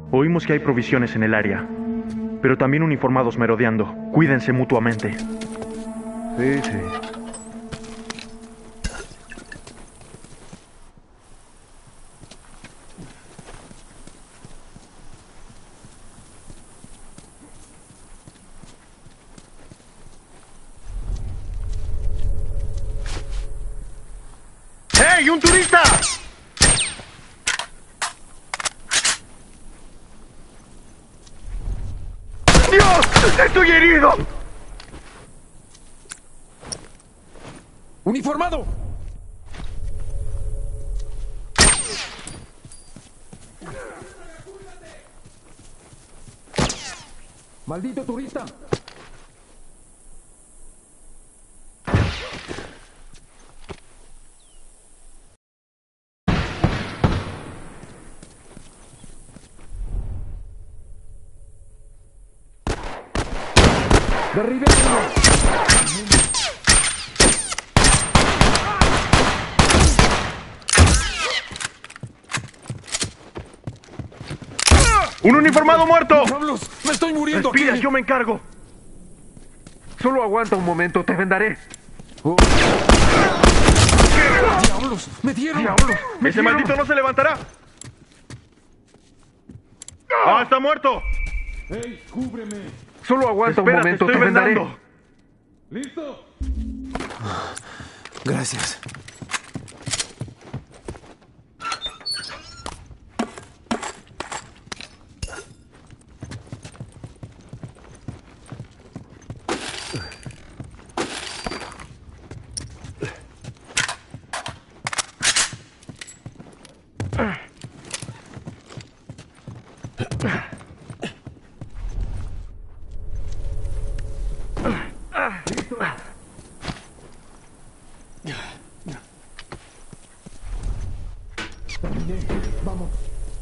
Oímos que hay provisiones en el área, pero también uniformados merodeando. Cuídense mutuamente. Sí, sí. ¡Hey, un turista! ¡Dios! ¡Estoy herido! ¡Uniformado! ¡Maldito turista! ¡Derribé a uno! ¡Un uniformado muerto! ¡Diablos! ¡Me estoy muriendo Respira, aquí! yo me encargo. Solo aguanta un momento, te vendaré. Oh. ¡Diablos! ¡Me dieron! ¡Diablos! ¡Ese maldito no se levantará! ¡Ah, está muerto! ¡Ey, cúbreme! Solo aguanta un Espera, momento, te te estoy vendaré. vendando. ¡Listo! Gracias. Vamos.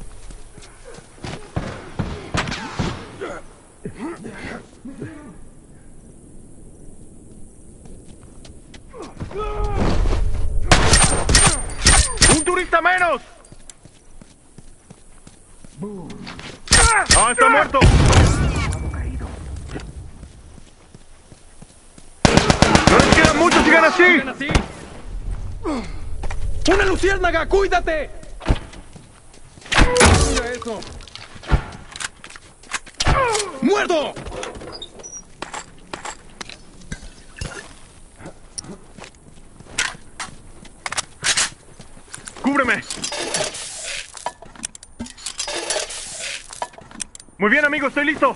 ¡Un turista menos! ¡Ah, está muerto! ¡No les quedan muchos, sigan así! ¡Una luciérnaga! ¡Cuídate! ¡Mira eso! ¡Muerto! ¡Cúbreme! Muy bien, amigo, estoy listo.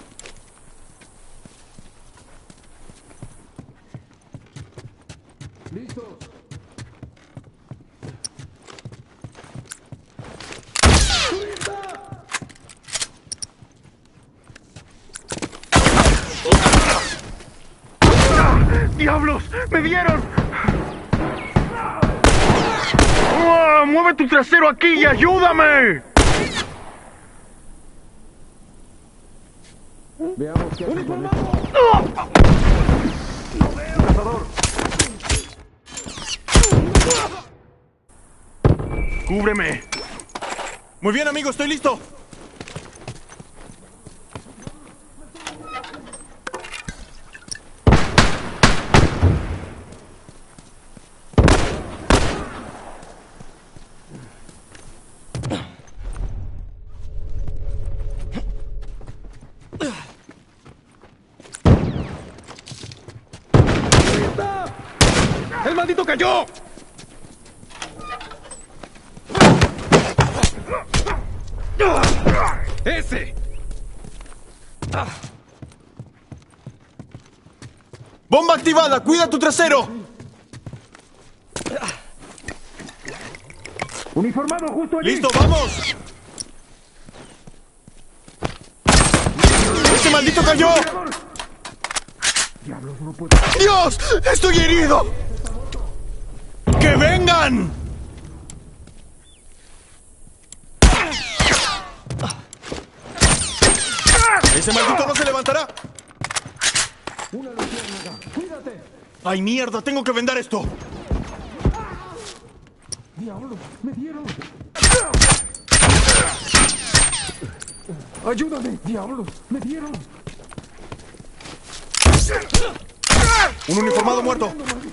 ¡Listo! ¡Diablos! ¡Me dieron! ¡Oh, ¡mueve tu trasero aquí y ayúdame! Veamos qué hace con esto. ¡Cúbreme! Muy bien, amigo, estoy listo. ¡El maldito cayó! ¡Ese! ¡Bomba activada! ¡Cuida tu trasero! Uniformado justo allí. ¡Listo, vamos! ¡Ese maldito cayó! Diablos, no puedo. ¡Dios! ¡Estoy herido! ¡Que vengan! ¡Ese maldito no se levantará! ¡Una luciérnaga! ¡Cuídate! ¡Ay, mierda! ¡Tengo que vendar esto! ¡Diablos! ¡Me dieron! ¡Ayúdame! ¡Diablos! ¡Me dieron! Un uniformado muerto.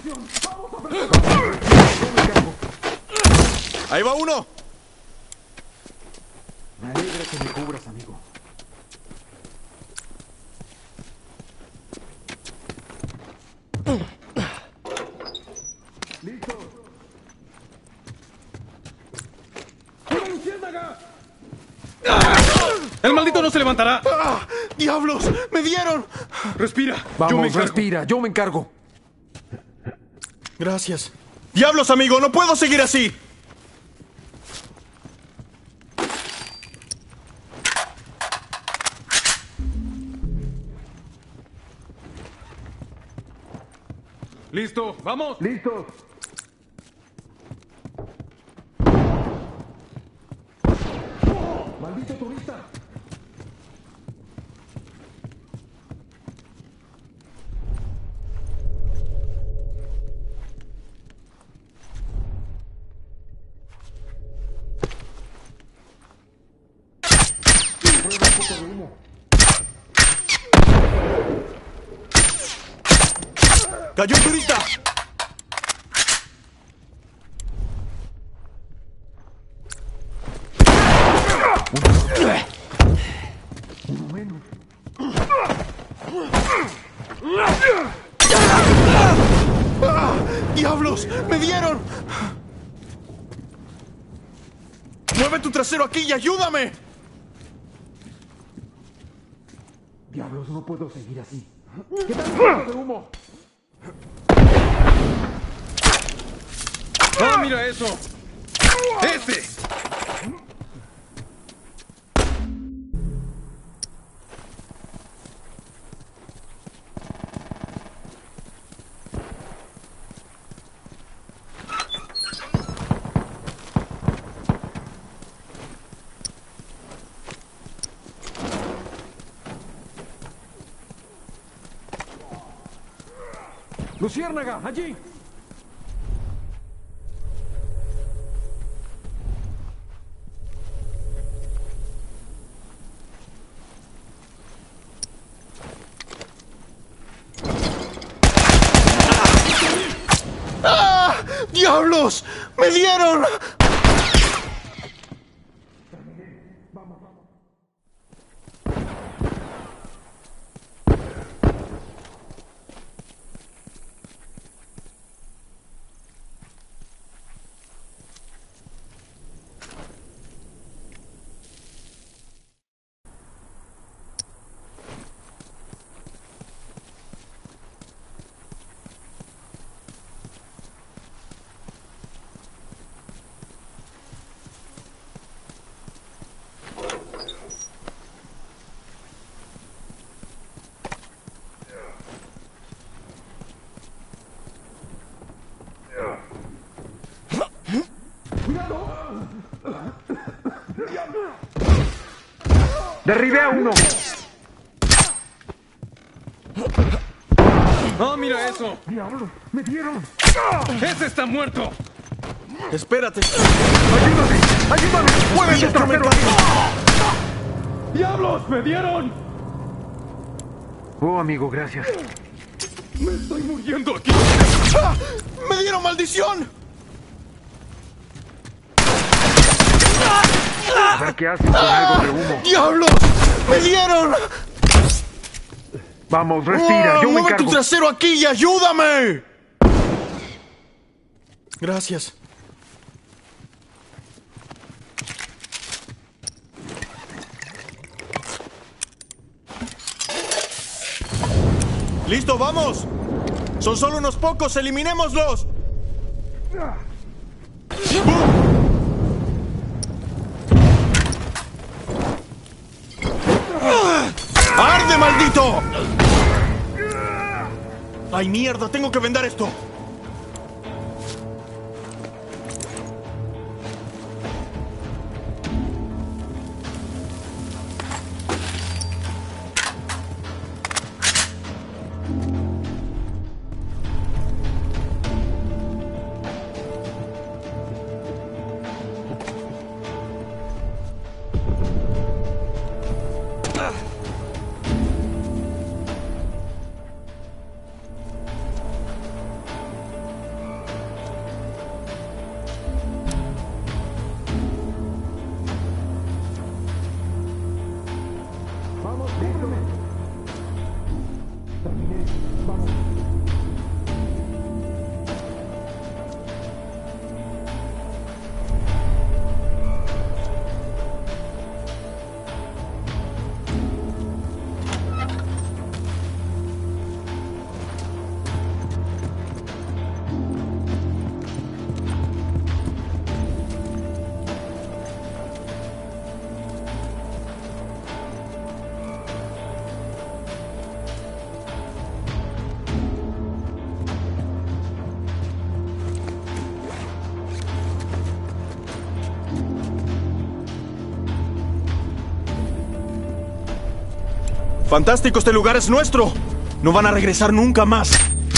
Ahí va uno. Me alegra que me cubras, amigo. ¡Listo! ¡Una luciérnaga! ¡El maldito no se levantará! ¡Ah! ¡Diablos! ¡Me dieron! Respira. Vamos, respira, yo me encargo. Gracias. ¡Diablos, amigo! ¡No puedo seguir así! ¡Listo! ¡Vamos! ¡Listo! ¡Maldito turista! Prueba un poco de humo. ¡Cayó un turista! Uno menos. ¡Ah! ¡Diablos! ¡Me dieron! ¡Mueve tu trasero aquí y ayúdame! Diablos, no puedo seguir así. ¿Qué tal un poco de humo? ¡Ah, mira eso! ¡Ese! ¡Luciérnaga! ¡Allí! ¡Ah! ¡Diablos! ¡Me dieron! ¡Derribé a uno! ¡Ah, mira eso! ¡Diablos! ¡Me dieron! ¡Ese está muerto! Espérate. ¡Ayúdame! ¡Ayúdame! ¡Mueve tu trasero! ¡Diablos! ¡Me dieron! Oh, amigo, gracias. ¡Me estoy muriendo aquí! ¡Ah! ¡Me dieron maldición! A ver qué haces con algo de humo. ¡Diablos! ¡Me dieron! Vamos, respira, yo me ¡Mueve tu encargo. trasero aquí y ayúdame! Gracias. ¡Listo, vamos! ¡Son solo unos pocos! ¡Eliminémoslos! ¡Arde, maldito! ¡Ay, mierda! Tengo que vendar esto. Fantástico, este lugar es nuestro. No van a regresar nunca más.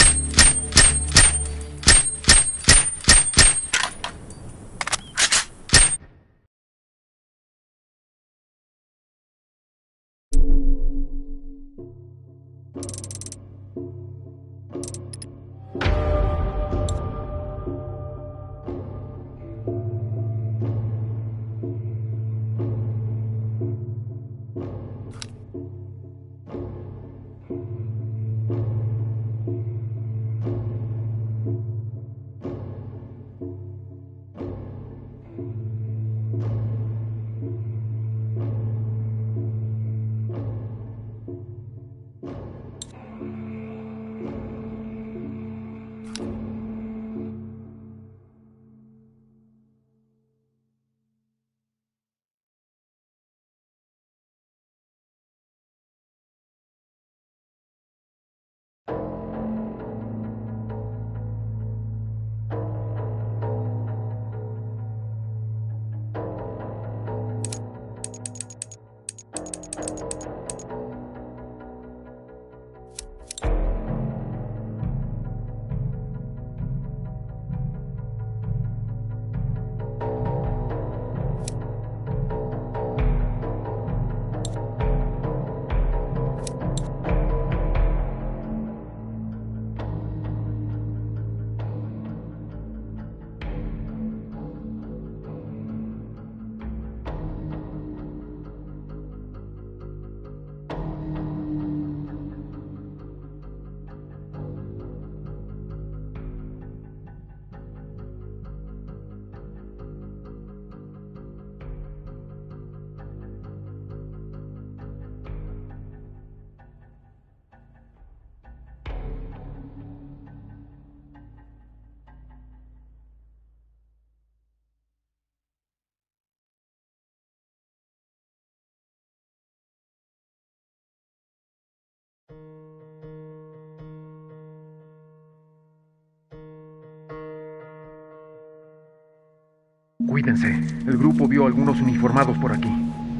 Cuídense. El grupo vio a algunos uniformados por aquí.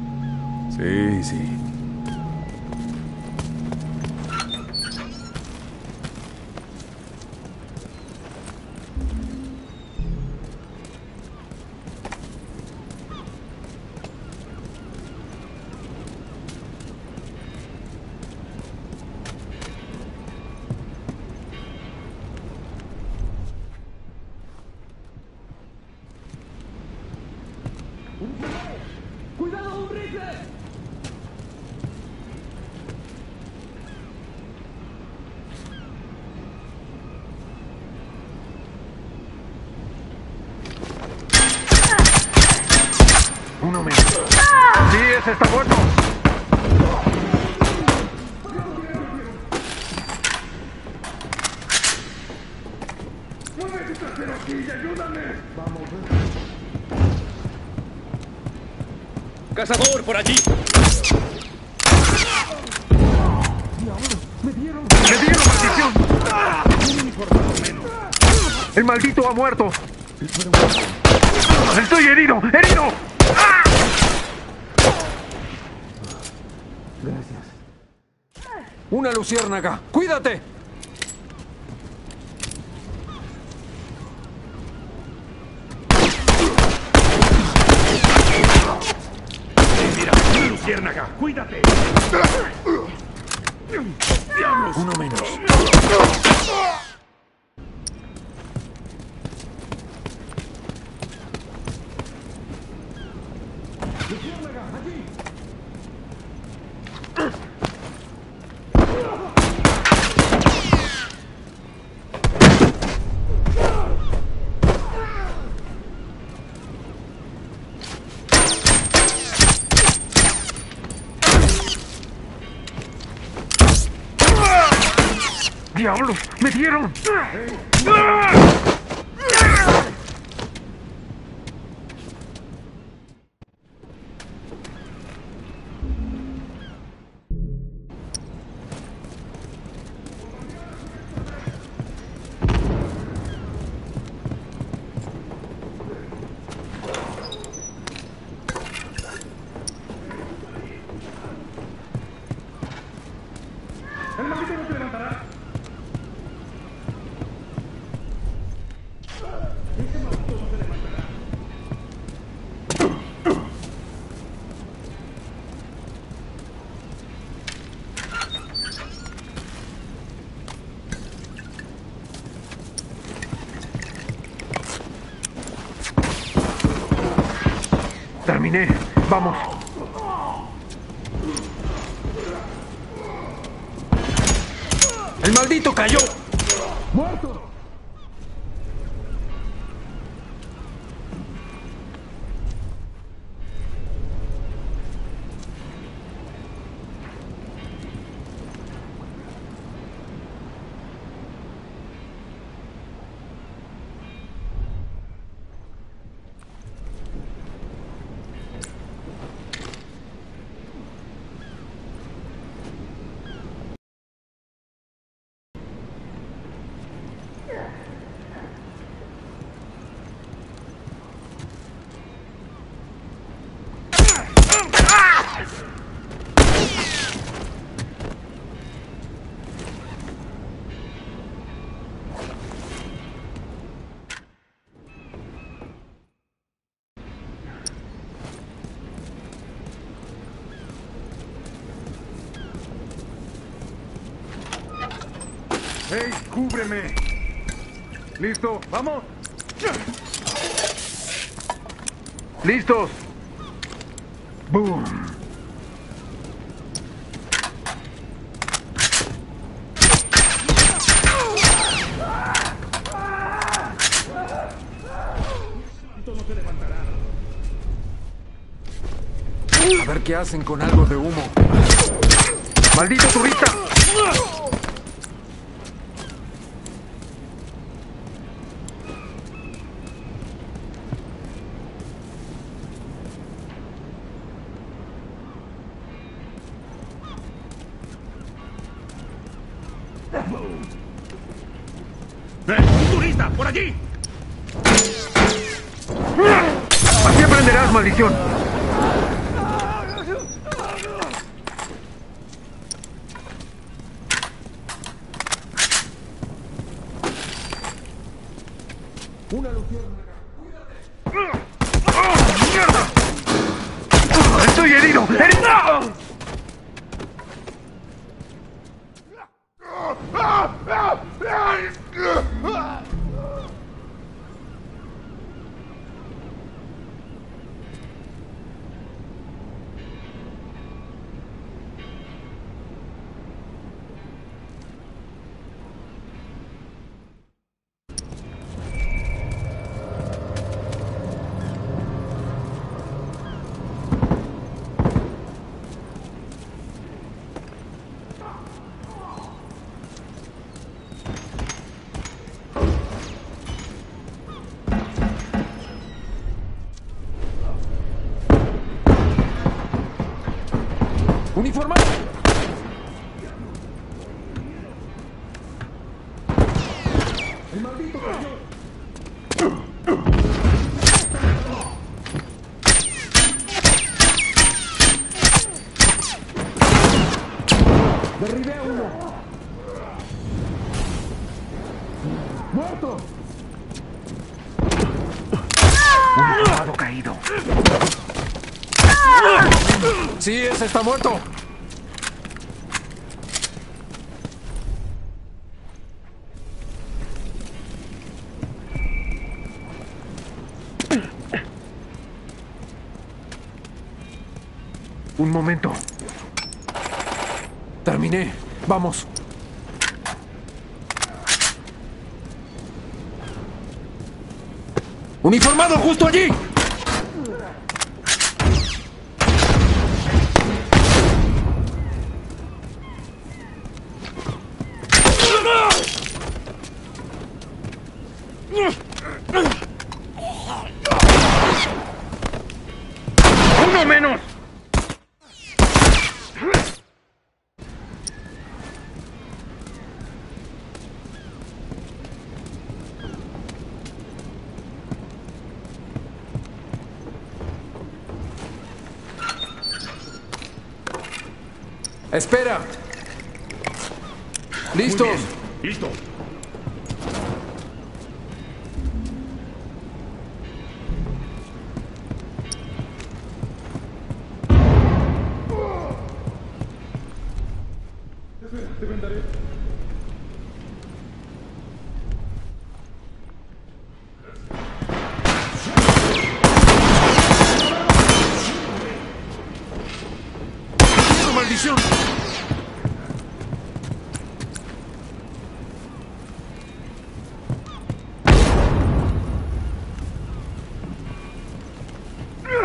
Sí, sí. ¡Cuidado, un rifle! Uno menos. ¡Sí, ese está muerto! ¡Mueve tu trasero aquí y ayúdame! Vamos. ¡Cazador, por allí! ¡Me dieron, maldición! ¡El maldito ha muerto! ¡Estoy herido! ¡Herido! Gracias. ¡Una luciérnaga! ¡Cuídate! ¡Luciérnaga, cuídate! Uno menos. ¡Diablos! ¡Me dieron! Terminé. Vamos. ¡El maldito cayó! ¡Muerto! ¡Hey, cúbreme! ¿Listo? ¡Vamos! ¡Listos! ¡Boom! A ver qué hacen con algo de humo. ¡Maldito turista! ¡Un turista! ¡Por allí! ¡Así aprenderás, maldición! Una luciérnaga. ¡Oh, mierda! ¡Estoy herido! ¡Herido! ¡Uniformado! ¡El maldito cayó! ¡Derribé a uno! ¡Muerto! Un soldado caído. Sí, ese está muerto. Un momento. Terminé. Vamos. ¡Uniformado justo allí! ¡Uno menos! ¡Espera! ¡Listos! ¡Listo!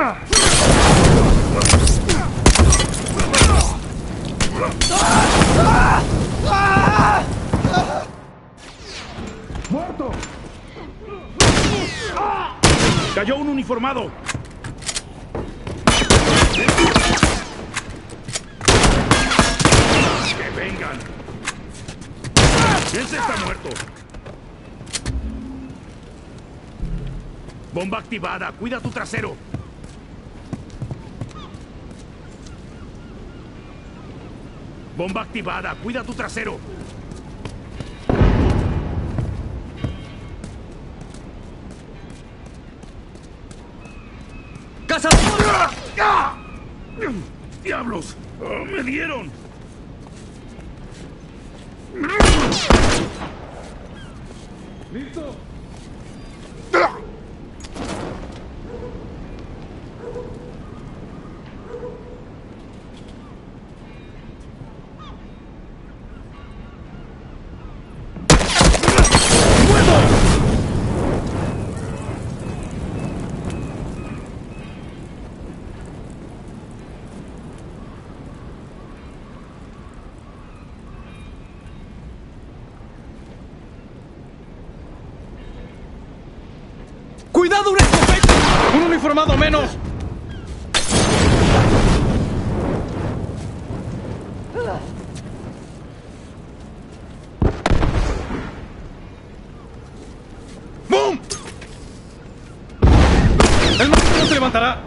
¡Muerto! ¡Cayó un uniformado! ¡Que vengan! ¡Ese está muerto! ¡Bomba activada! ¡Cuida tu trasero! ¡Bomba activada! ¡Cuida tu trasero! ¡Casa! ¡Diablos! ¡Oh, ¡me dieron! ¡Listo! ¡Cuidado, una escopeta! ¡Un uniformado menos! ¡Bum! El monstruo no se levantará.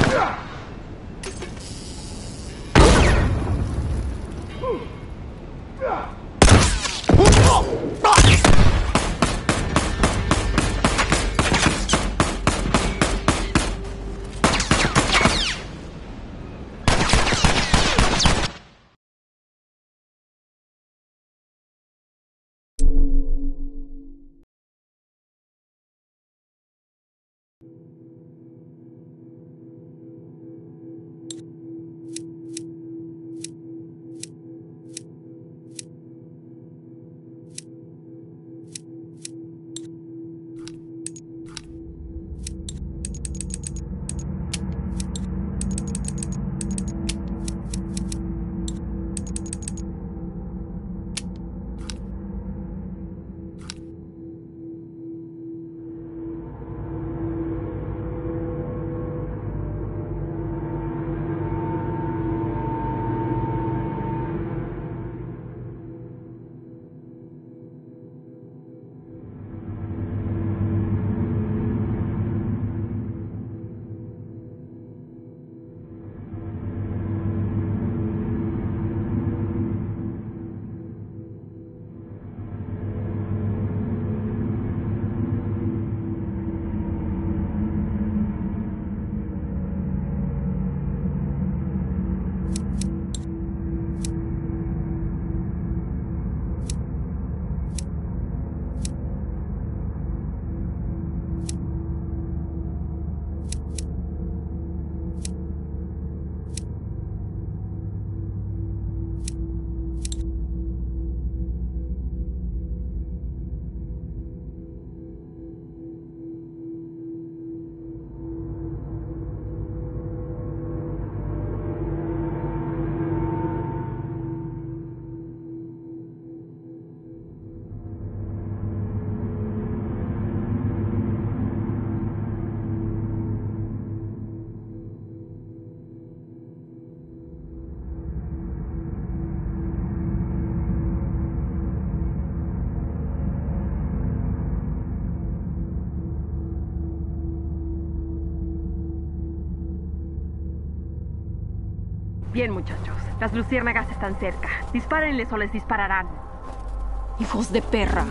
Bien, muchachos. Las luciérnagas están cerca. Dispárenles o les dispararán. Hijos de perra.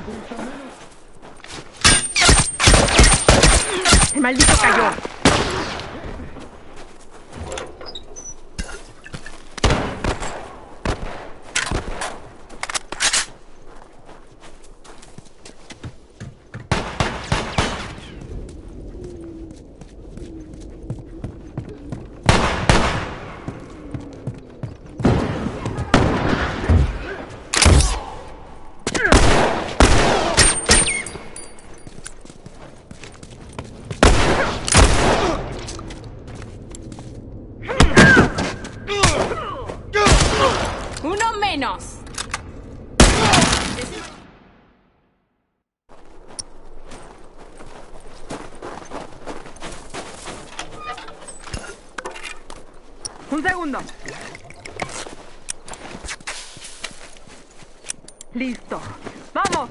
¡El maldito cayó! ¡Uno menos! Un segundo. Listo. ¡Vamos!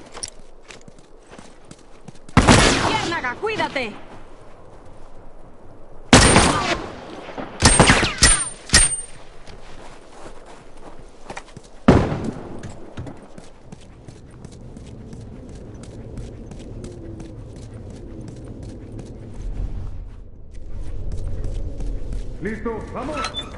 ¡Luciérnaga, cuídate! ¡Listo! ¡Vamos!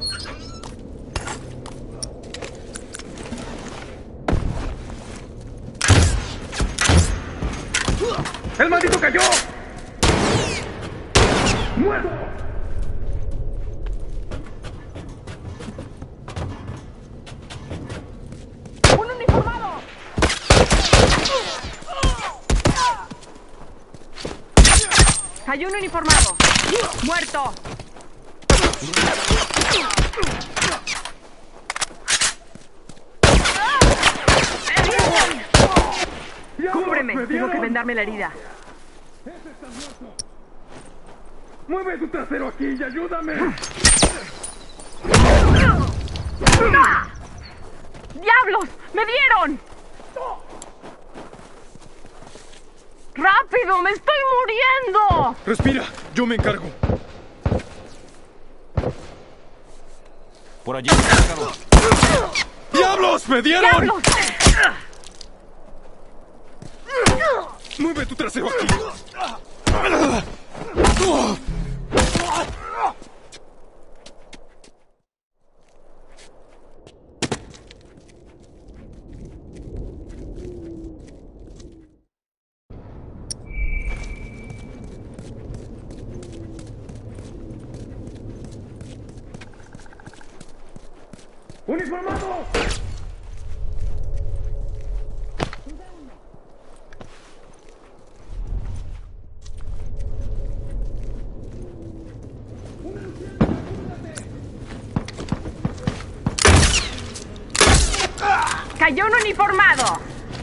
¡El maldito cayó! ¡Muerto! ¡Un uniformado! Cayó un uniformado. ¡Muerto! ¡Cúbreme! Tengo que vendarme la herida. ¡Mueve tu trasero aquí y ayúdame! ¡Diablos! ¡Me dieron! ¡Rápido! ¡Me estoy muriendo! Respira, yo me encargo. Por allí. ¡Diablos! ¡Me dieron! ¡Diablos! ¡Mueve tu trasero aquí! ¡Uniformado! ¡Cayó un uniformado!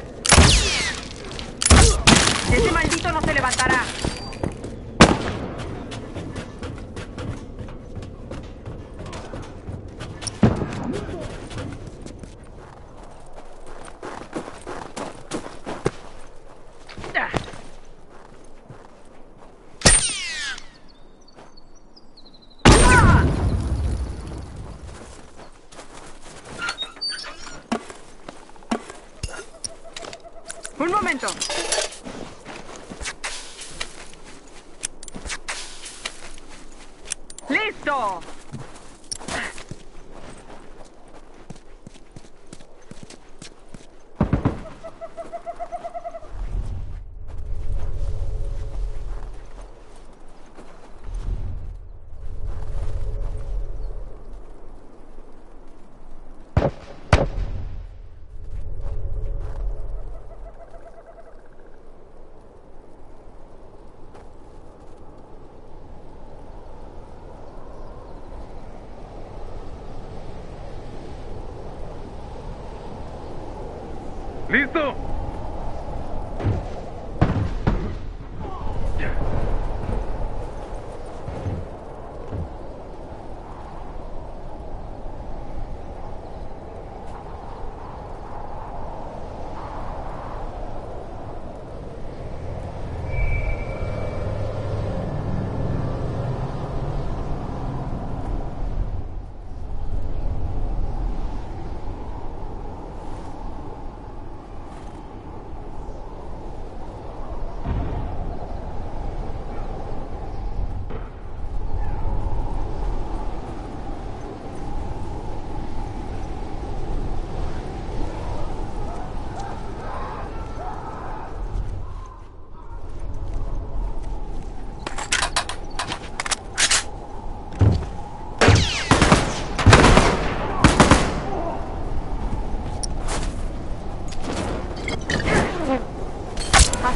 Ese maldito no se levantará. Un momento. ¡Listo! ¡Listo!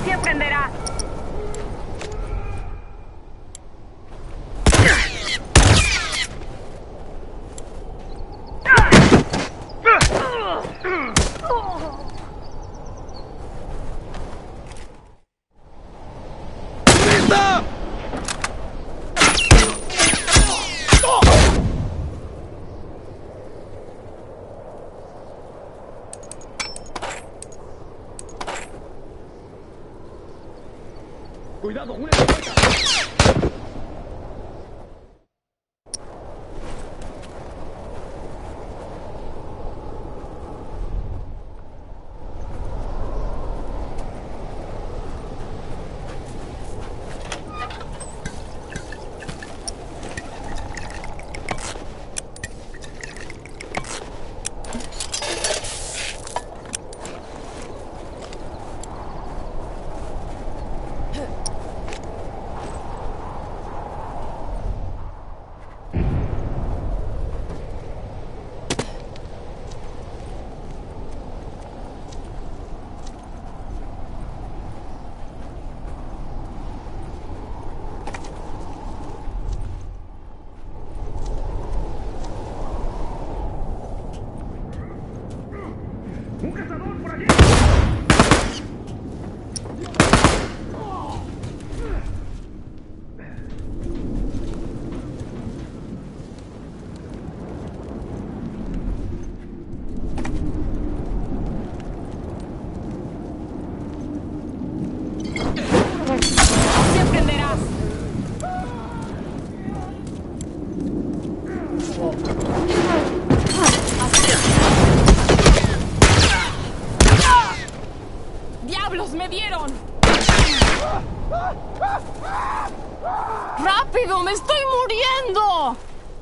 ¡Así aprenderás! ¡Cuidado! ¡Una escopeta! Así aprenderás. ¡Diablos, me dieron! ¡Rápido, me estoy muriendo!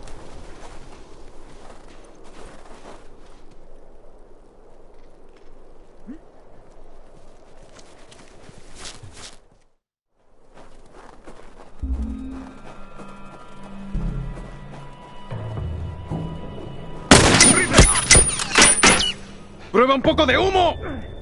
¡Prueba un poco de humo!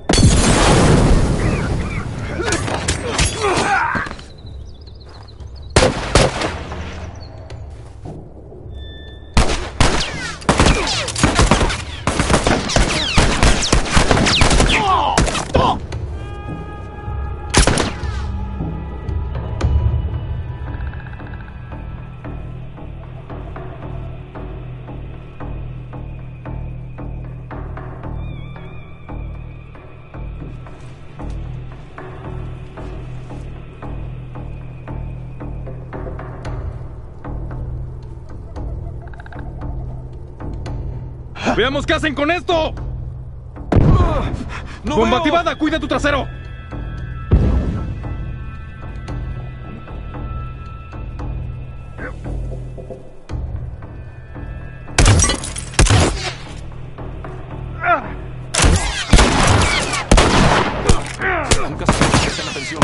¡Veamos qué hacen con esto! ¡No ¡Bomba veo! activada! ¡Cuida tu trasero! Nunca se presten atención.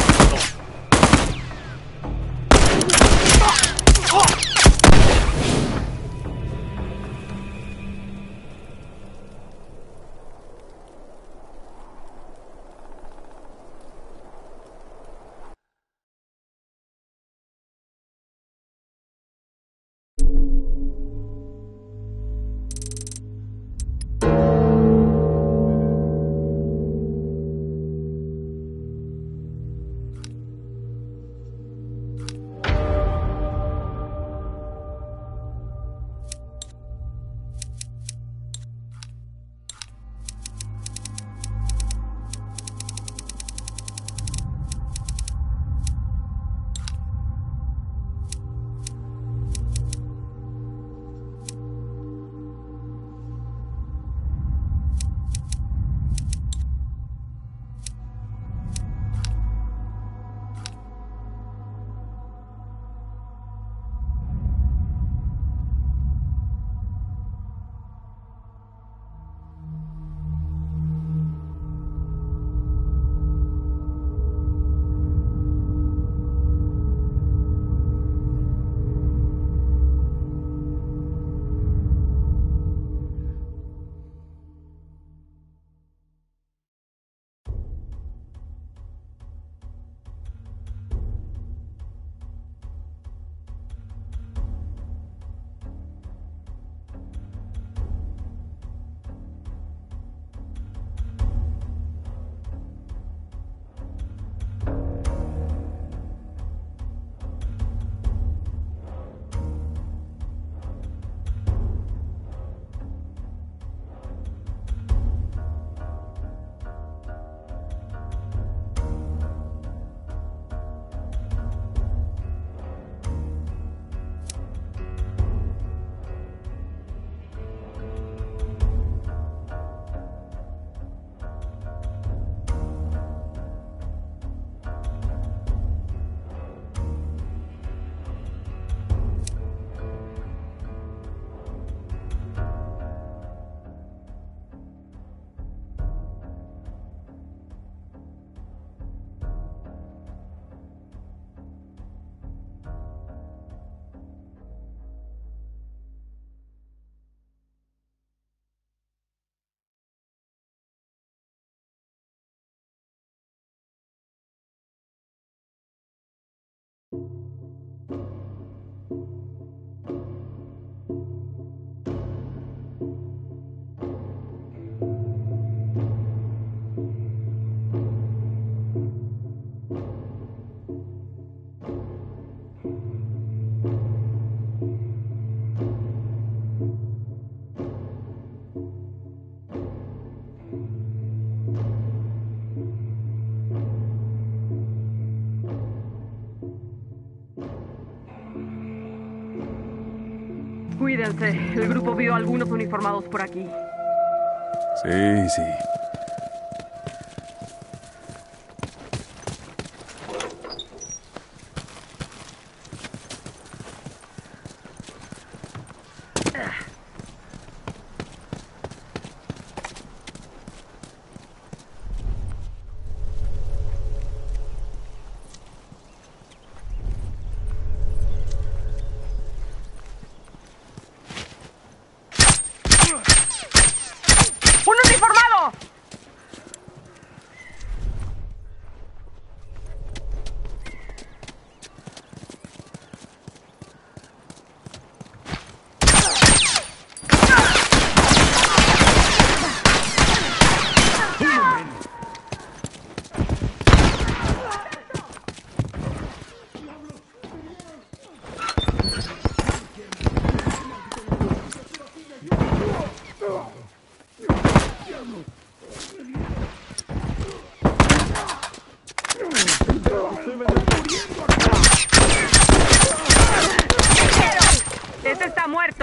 Cuídense. El grupo vio a algunos uniformados por aquí. Sí, sí. ¡Un uniformado! ¡Este está muerto!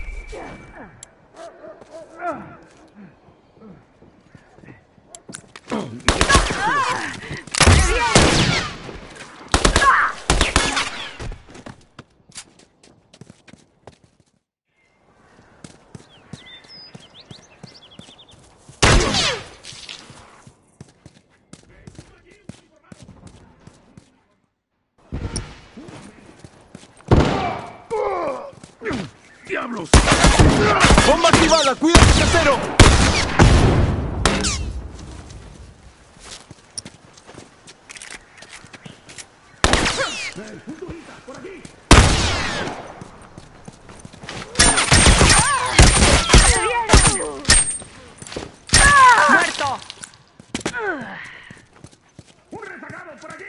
¡Diablos! ¡Bomba activada! ¡Cuídate, casero! ¡Muerto! ¡Un rezagado por aquí!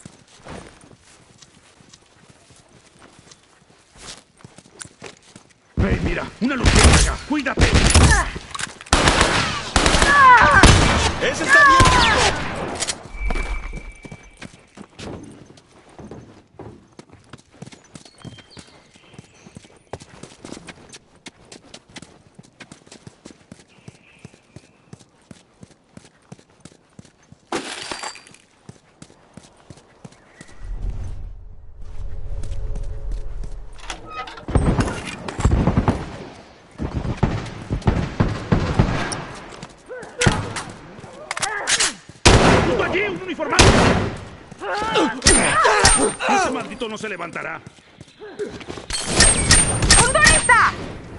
¡Hey, mira! ¡Una luciérnaga! ¡Cuídate! ¡Ese está bien! ¡Justo allí! ¡Un uniformado! ¡Ese maldito no se levantará! ¡Un turista!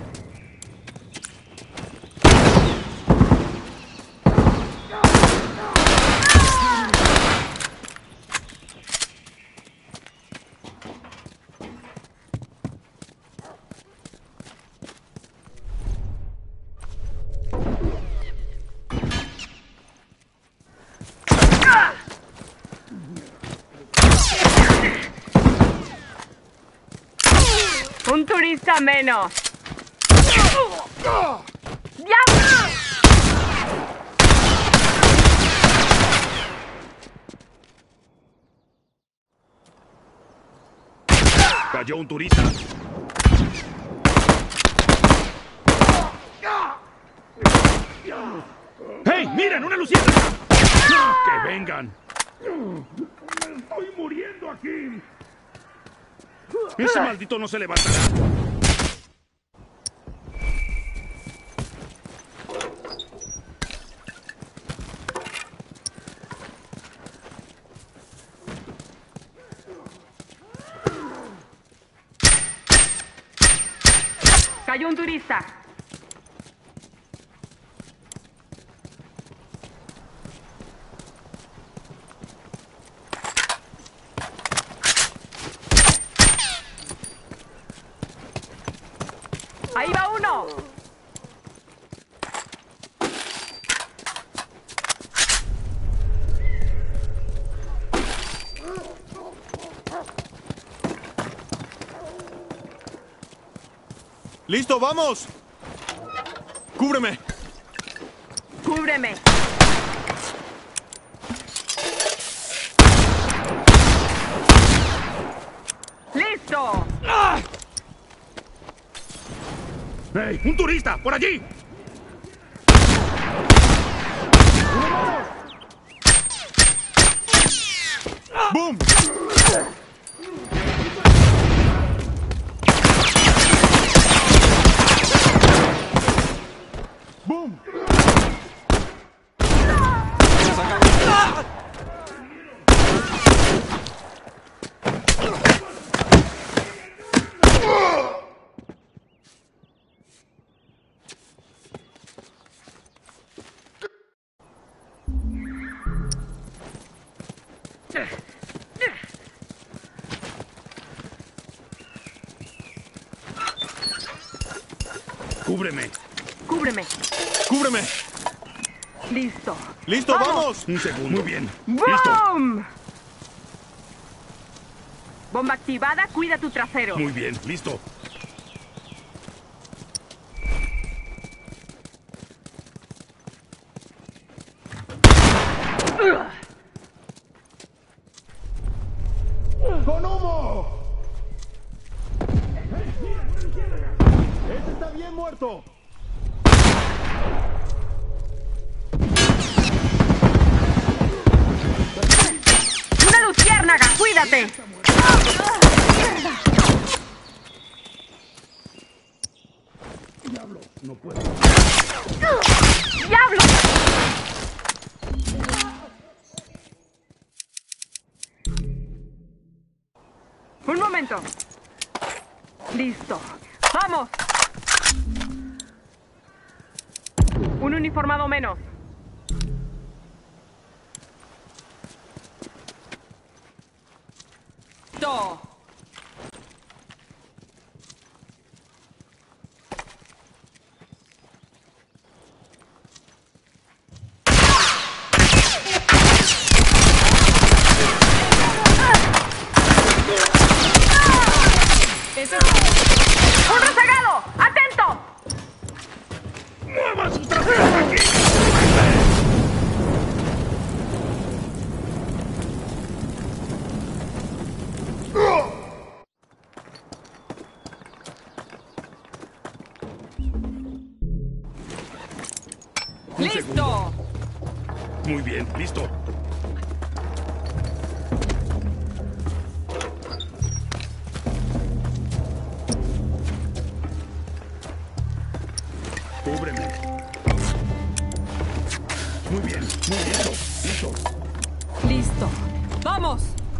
¡Un turista menos! ¡Diablo! ¡Cayó un turista! ¡Hey! ¡Miren! ¡Una luciérnaga! ¡Que vengan! ¡Me estoy muriendo aquí! ¡Ese maldito no se levantará! Cayó un turista. Ahí va uno. ¡Listo, vamos! ¡Cúbreme! Cúbreme. ¡Listo! ¡Hey! ¡Un turista! ¡Por allí! ¡Boom! ¡Boom! ¡Cúbreme! Cúbreme. ¡Cúbreme! Listo. ¡Listo, vamos! Un segundo. Muy bien. ¡Listo! ¡Boom! Bomba activada, cuida tu trasero. Muy bien. ¡Listo! ¡Con humo! ¡Ese está bien muerto! ¡Una luciérnaga! ¡Cuídate! No puedo. ¡Diablo! Un momento. Listo. ¡Vamos! Un uniformado menos. ¡Listo! ¡Un rezagado! ¡Atento! ¡Mueva sus traseros aquí! Un ¡Listo! segundo. Muy bien. ¡Listo! Cúbreme. Muy bien. Muy bien. Listo. ¡Listo! ¡Vamos!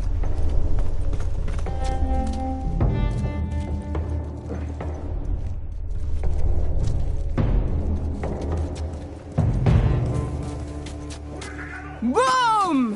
¡Boom!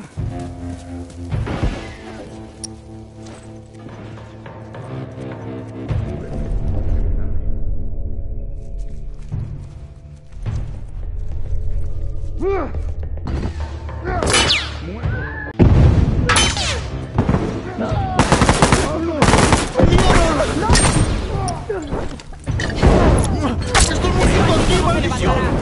¡Estoy muriendo aquí, maldición!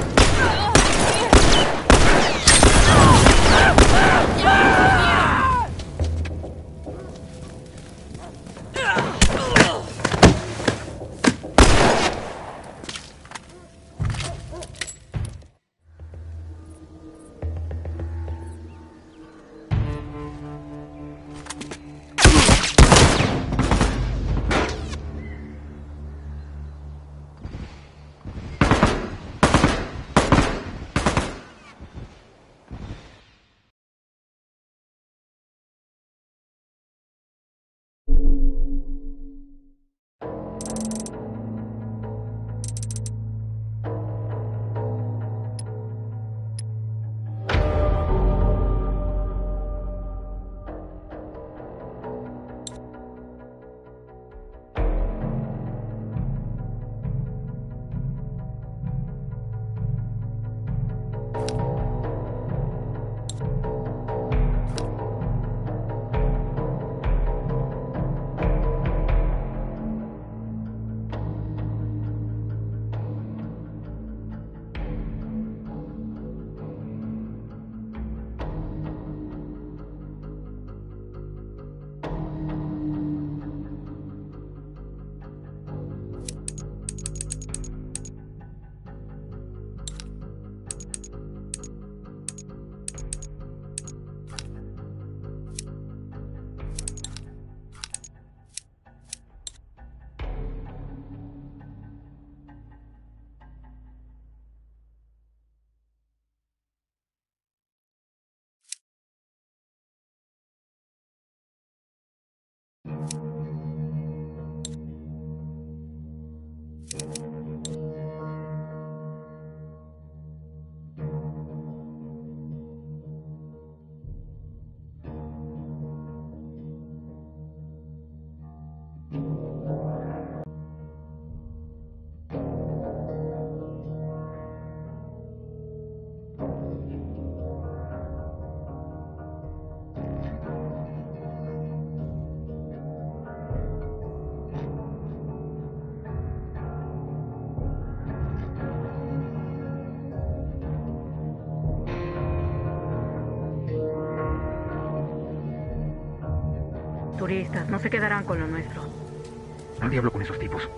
Turistas, no se quedarán con lo nuestro. Al diablo con esos tipos.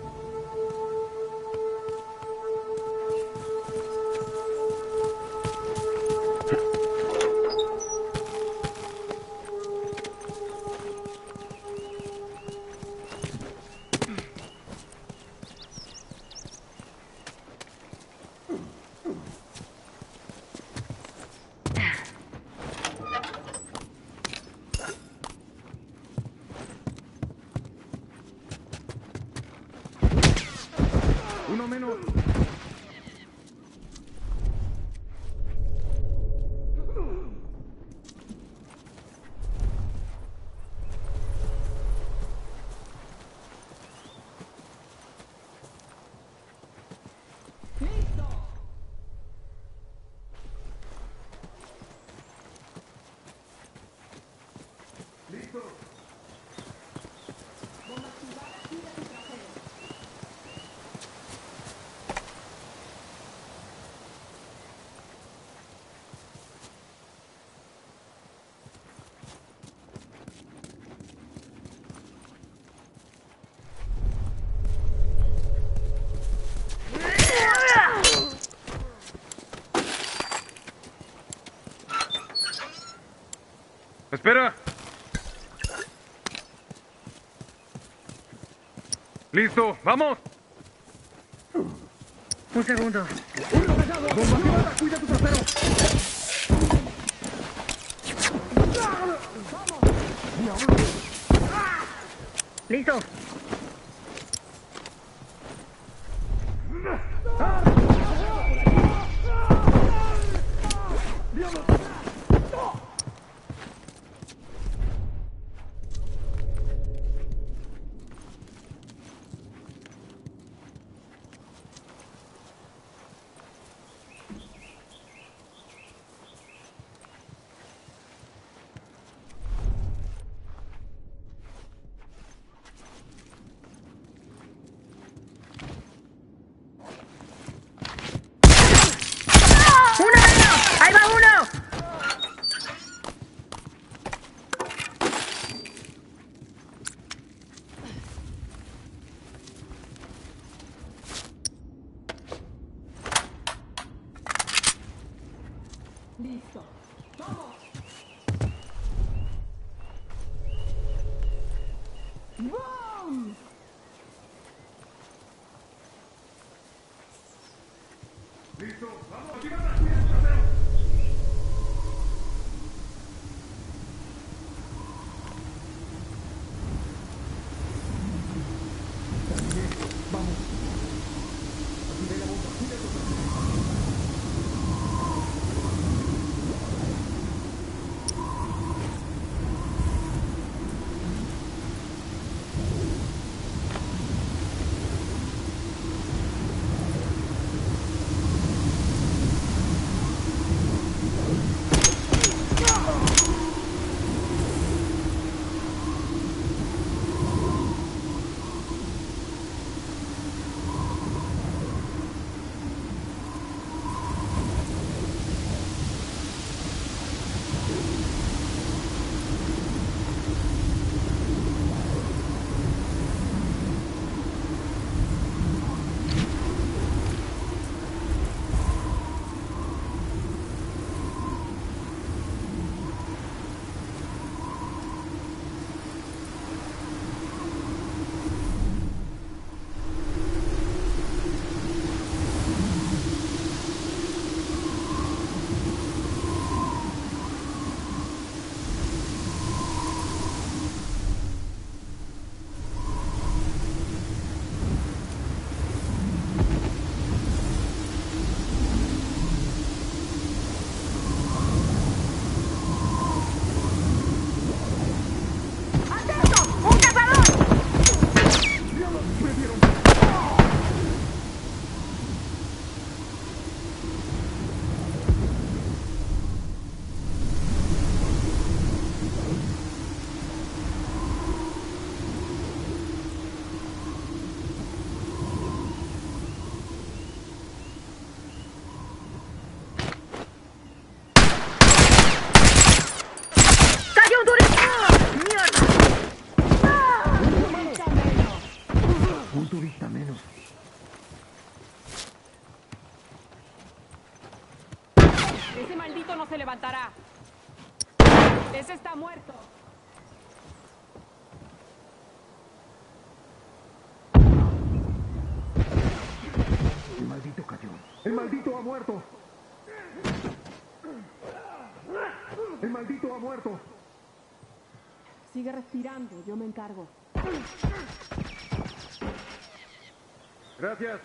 Uno menos. Espera. Listo, vamos. Un segundo. ¡Bomba activada! ¡Cuida tu trasero! Listo. ¡Uno menos! ¡Ahí va uno! Listo. ¡Vamos! ¡Bum! levantará. Ese está muerto. El maldito cayó. El maldito ha muerto. El maldito ha muerto. Sigue respirando, yo me encargo. Gracias.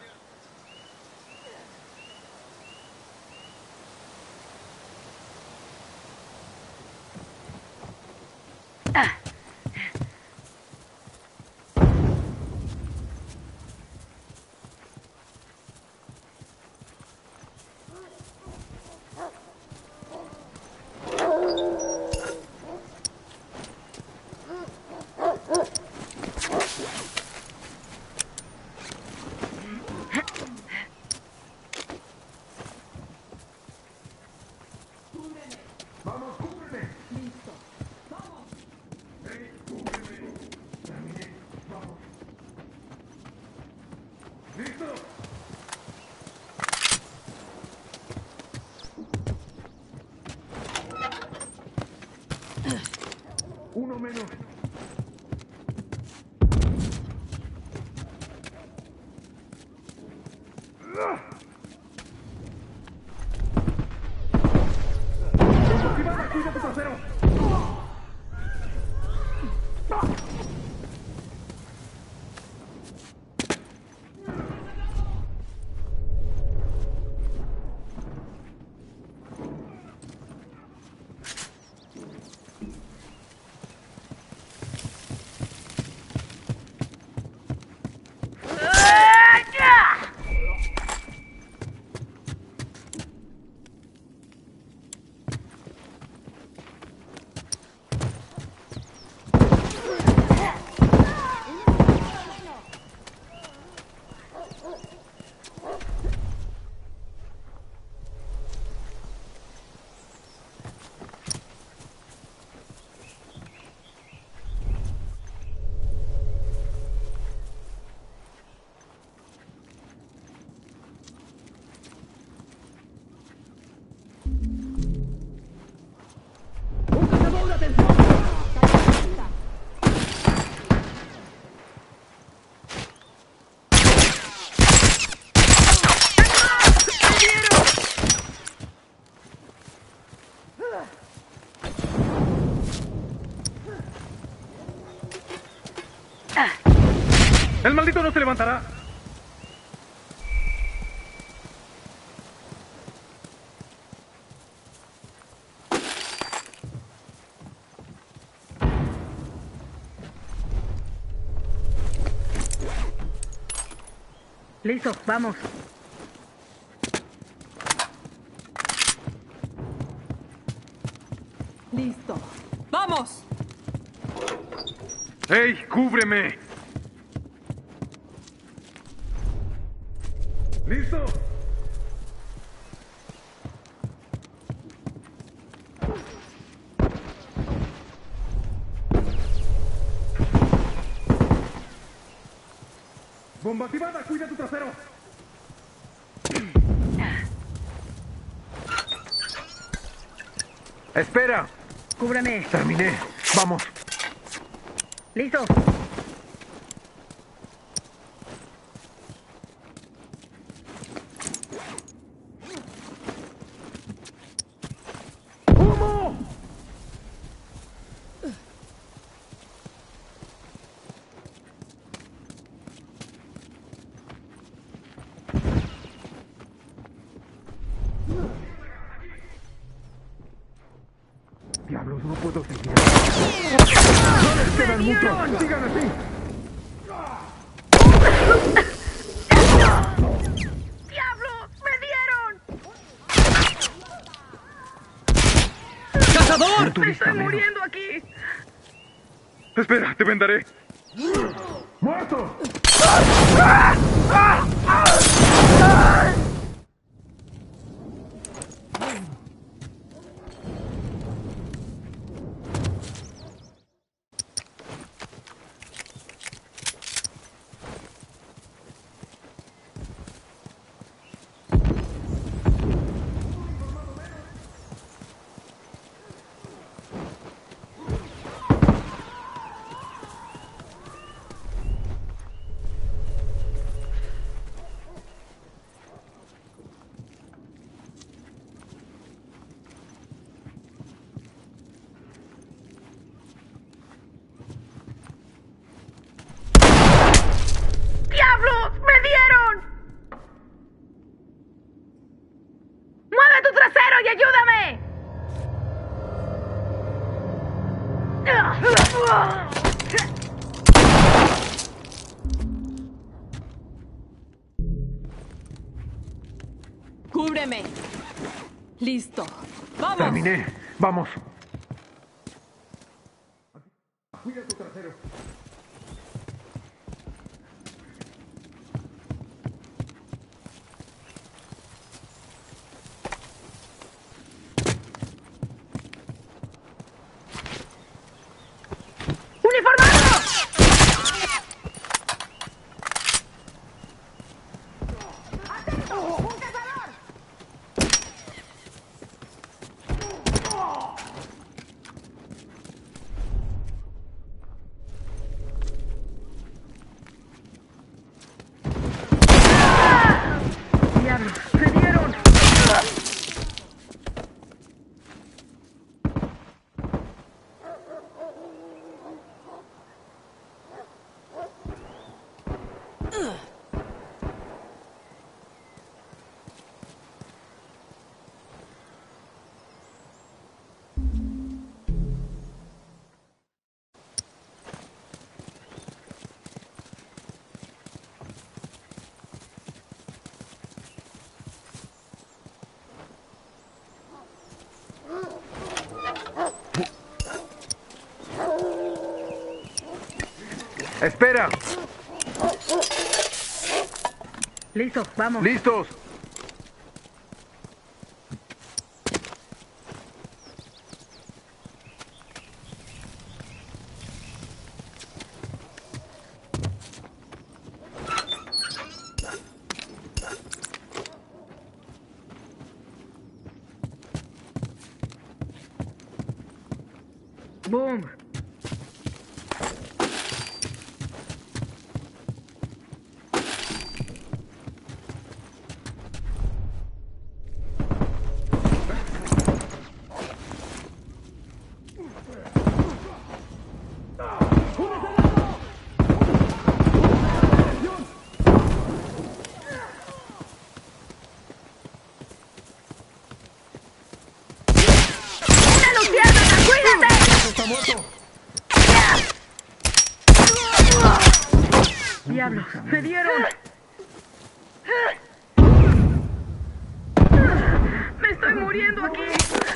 Vamos, cúbreme. Listo. ¡Vamos! Cúbreme. Terminé. Vamos. ¡Listo! Uno menos. ¡Desactivada! ¡Cuida tu trasero! ¡El maldito no se levantará! Listo, vamos. Listo. ¡Vamos! ¡Ey, cúbreme! ¡Listo! ¡Bomba activada! ¡Cuida tu trasero! ¡Espera! Cúbreme. Terminé. Vamos. Listo. ¡Humo! Diablos, no puedo seguir así. ¡No les quedan muchos! ¡Sigan así! ¡Diablo! ¡Me dieron! ¡Cazador! ¡Me estoy muriendo aquí! Espera, te vendaré. ¡Muerto! ¡Cúbreme! Listo. ¡Vamos! Terminé. Vamos. ¡Diablos! ¡Se dieron! Espera. Listo, vamos. ¿Listos? ¡Boom! ¡Diablos! ¡Se dieron! ¡Me estoy muriendo aquí!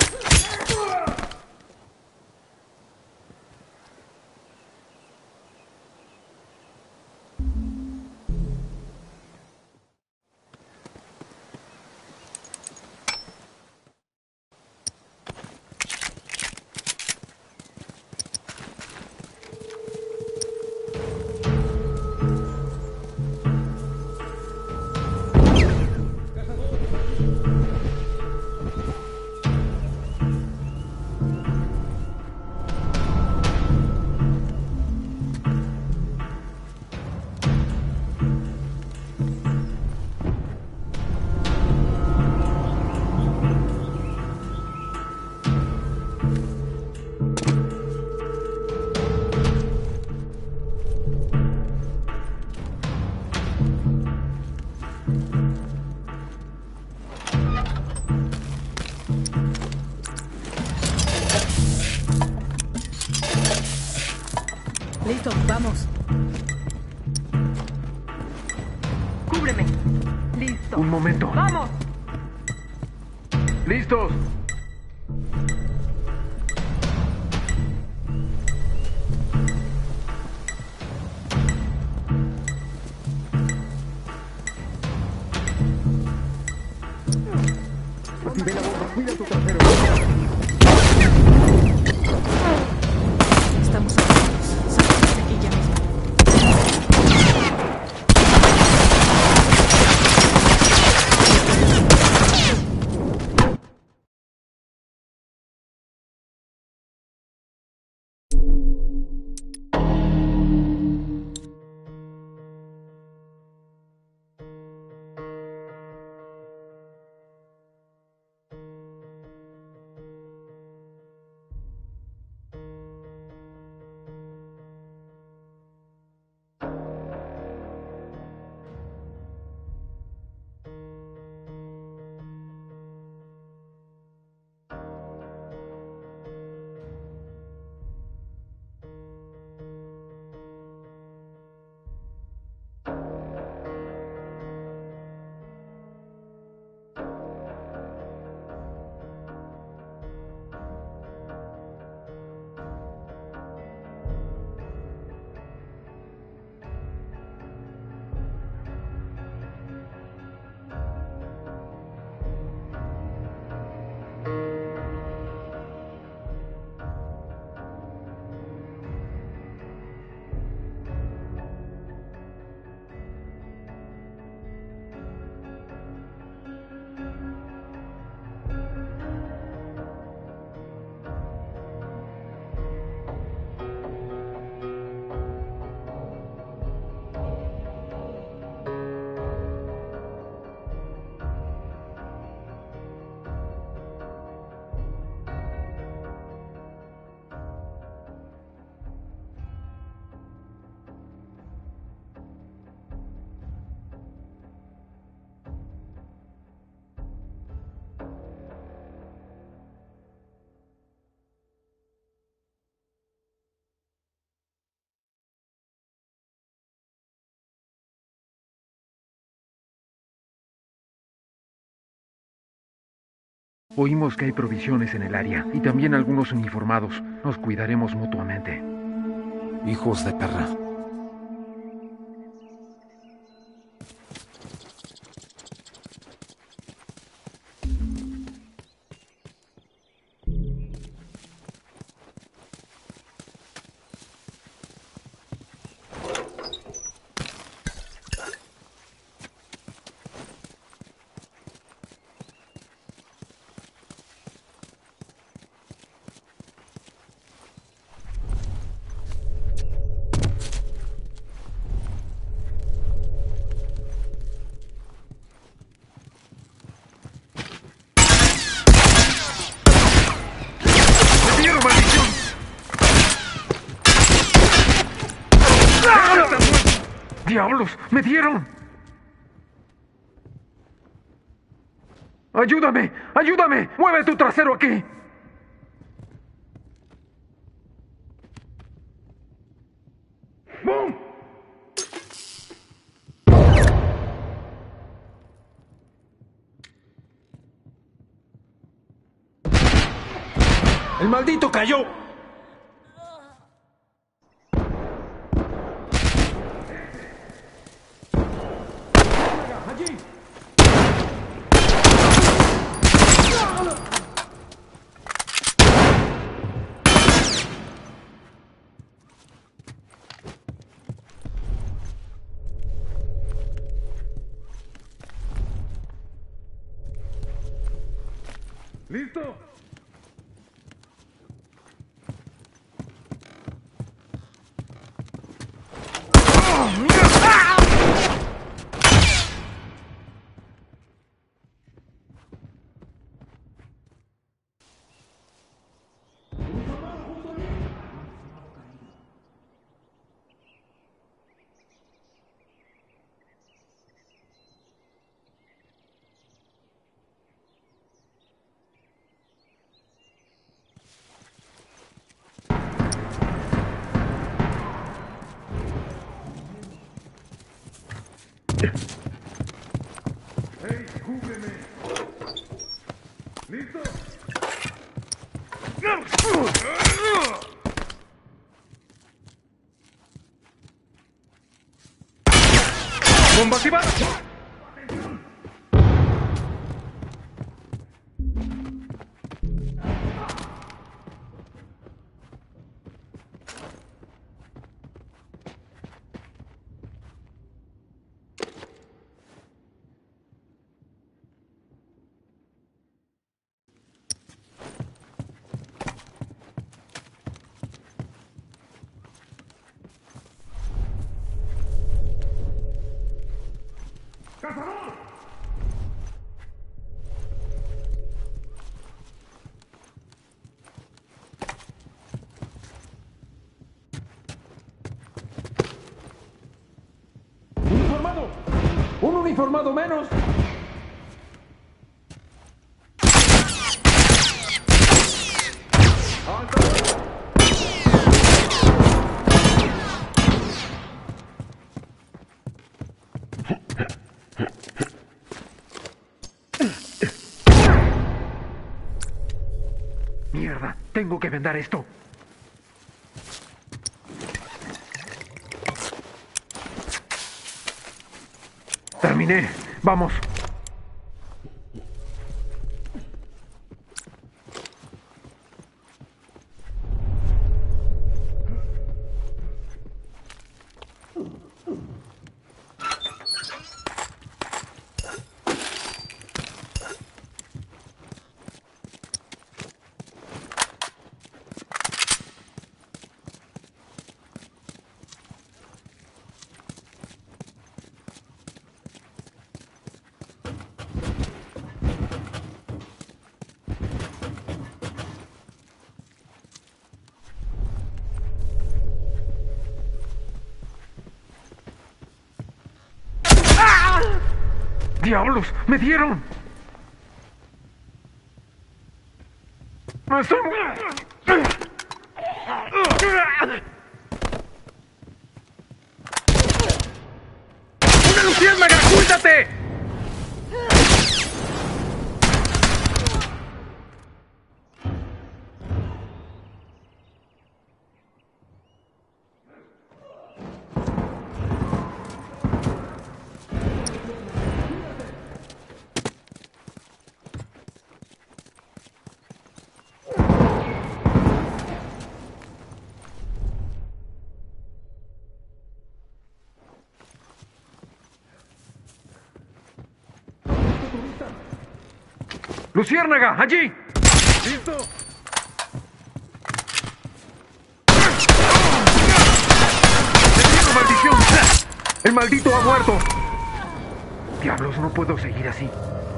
Listo, vamos. Cúbreme. Listo. Un momento. ¡Vamos! ¿Listos? Activé la bomba. Cuida tu trasero. Oímos que hay provisiones en el área y también algunos uniformados. Nos cuidaremos mutuamente. Hijos de perra. ¡Diablos! ¡Me dieron! ¡Ayúdame! ¡Ayúdame! ¡Mueve tu trasero aquí! ¡Bum! ¡El maldito cayó! ¿Listo? ¡Hey, cúbreme! ¿Listo? ¡Bomba activada! ¡Uniformado! ¡Un uniformado menos! ¡Mierda! Tengo que vendar esto. Terminé. Vamos. ¡Diablos! ¡Me dieron! ¡Estoy muy... ¡Una luciérnaga! ¡Cuídate! ¡Luciérnaga! ¡Allí! ¡Listo! ¡Te maldición! ¡El maldito ha muerto! Diablos, no puedo seguir así.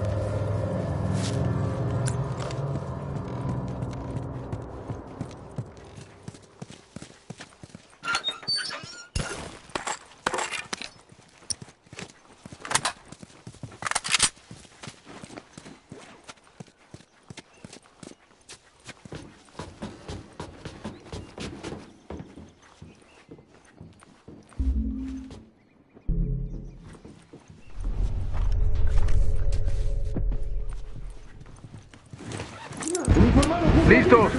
¡Listos!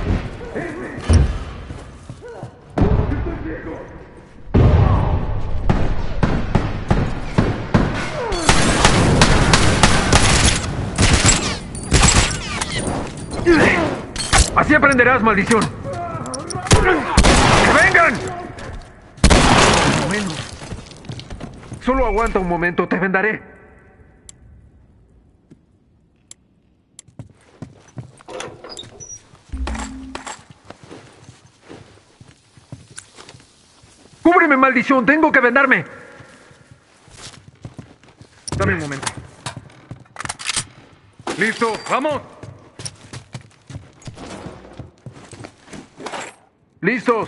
Así aprenderás, maldición. ¡Que vengan! Por lo menos. Solo aguanta un momento, te vendaré. ¡Cúbreme, maldición! ¡Tengo que vendarme! Dame un momento. ¡Listo! ¡Vamos! ¡Listos!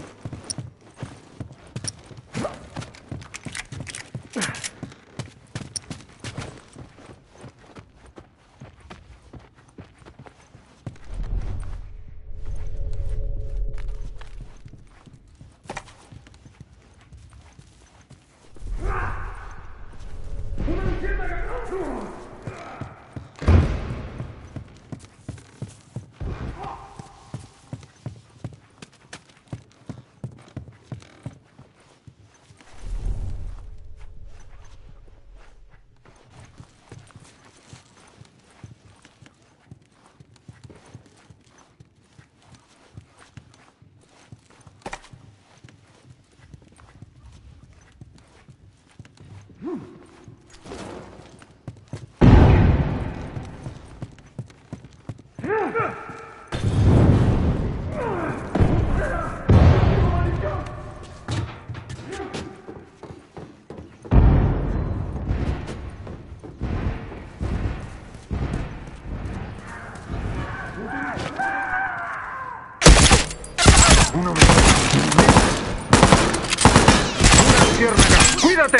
¡Cuídate!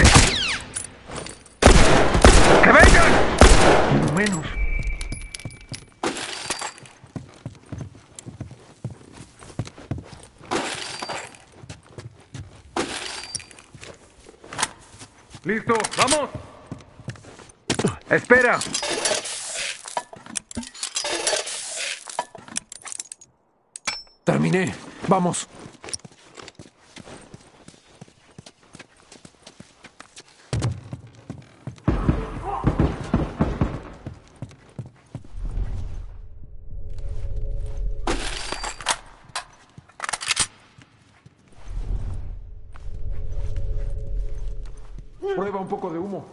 ¡Que vengan! Uno menos. ¡Listo! ¡Vamos! ¡Espera! Terminé. Vamos. Prueba un poco de humo.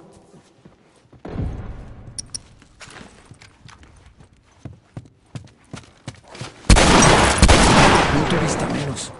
Punto de vista menos.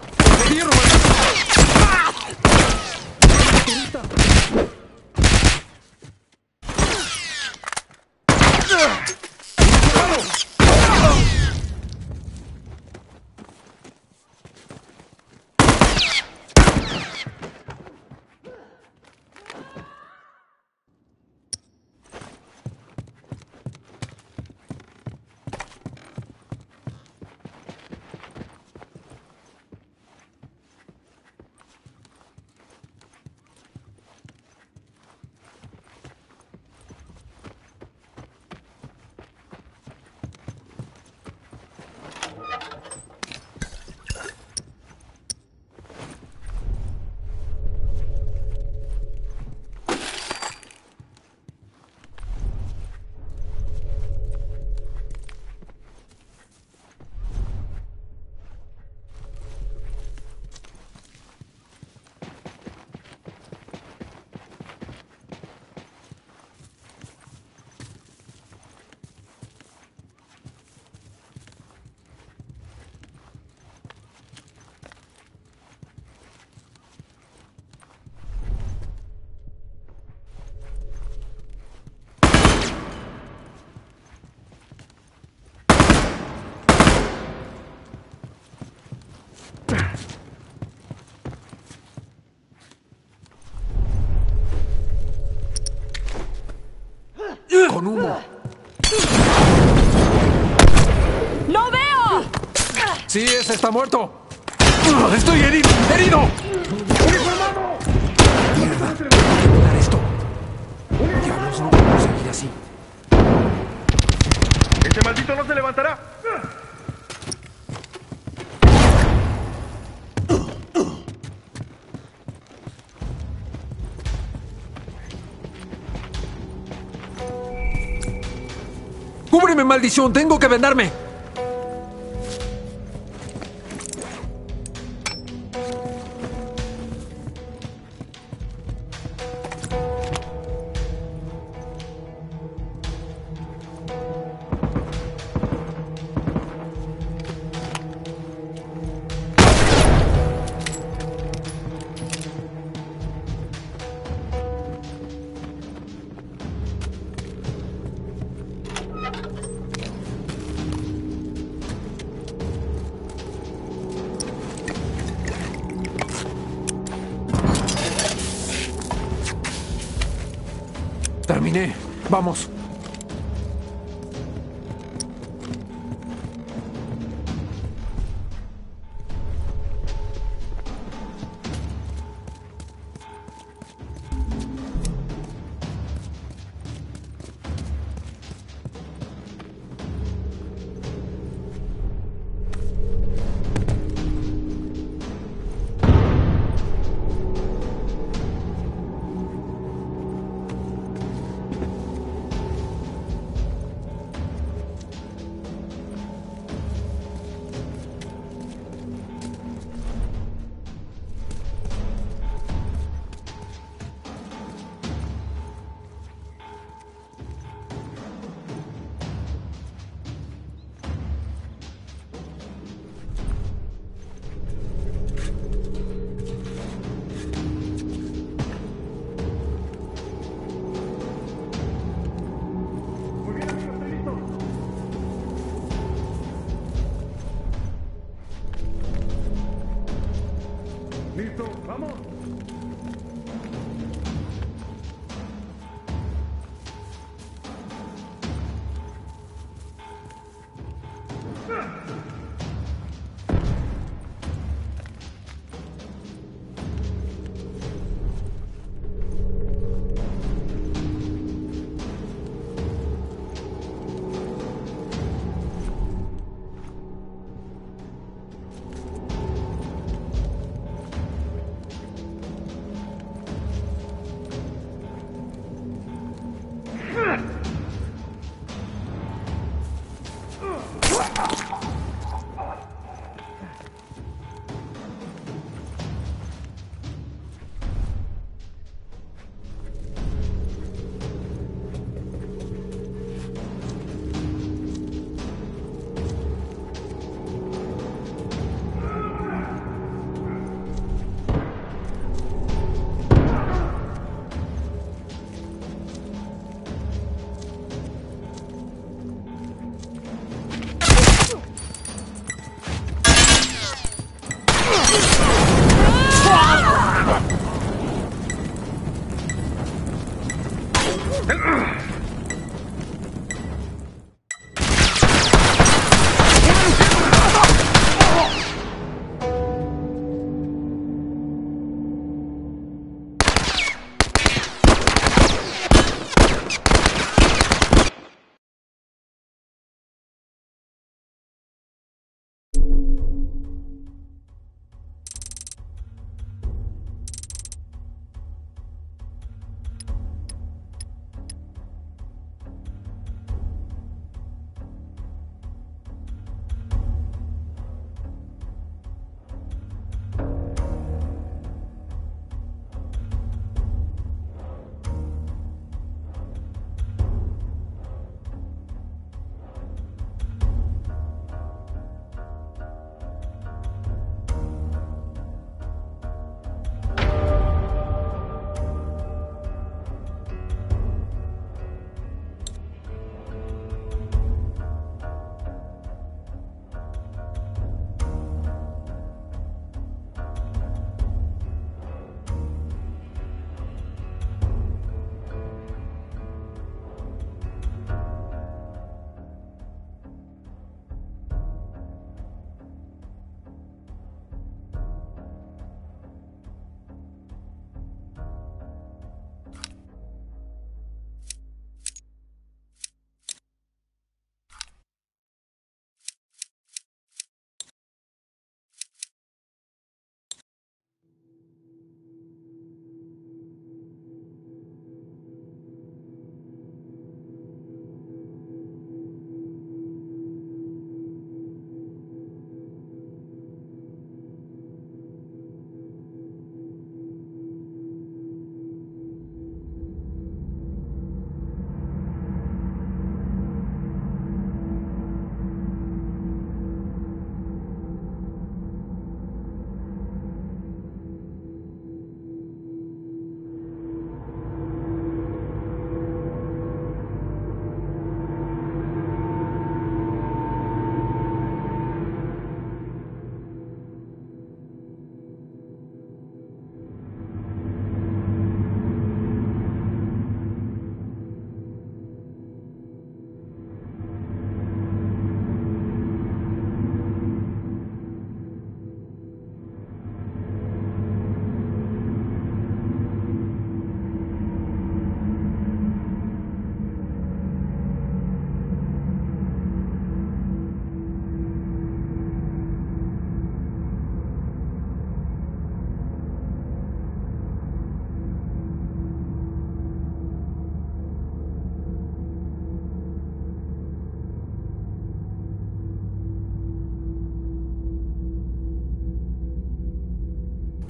con humo. ¡No veo! Sí, ese está muerto. ¡Estoy herido! ¡Herido! ¡Mierda! ¡Tengo que volar esto! Diablos, no puedo seguir así. ¡Ese maldito no se levantará! ¡Cúbreme, maldición! ¡Tengo que vendarme! Terminé. Vamos. ¡Listo! ¡Vamos!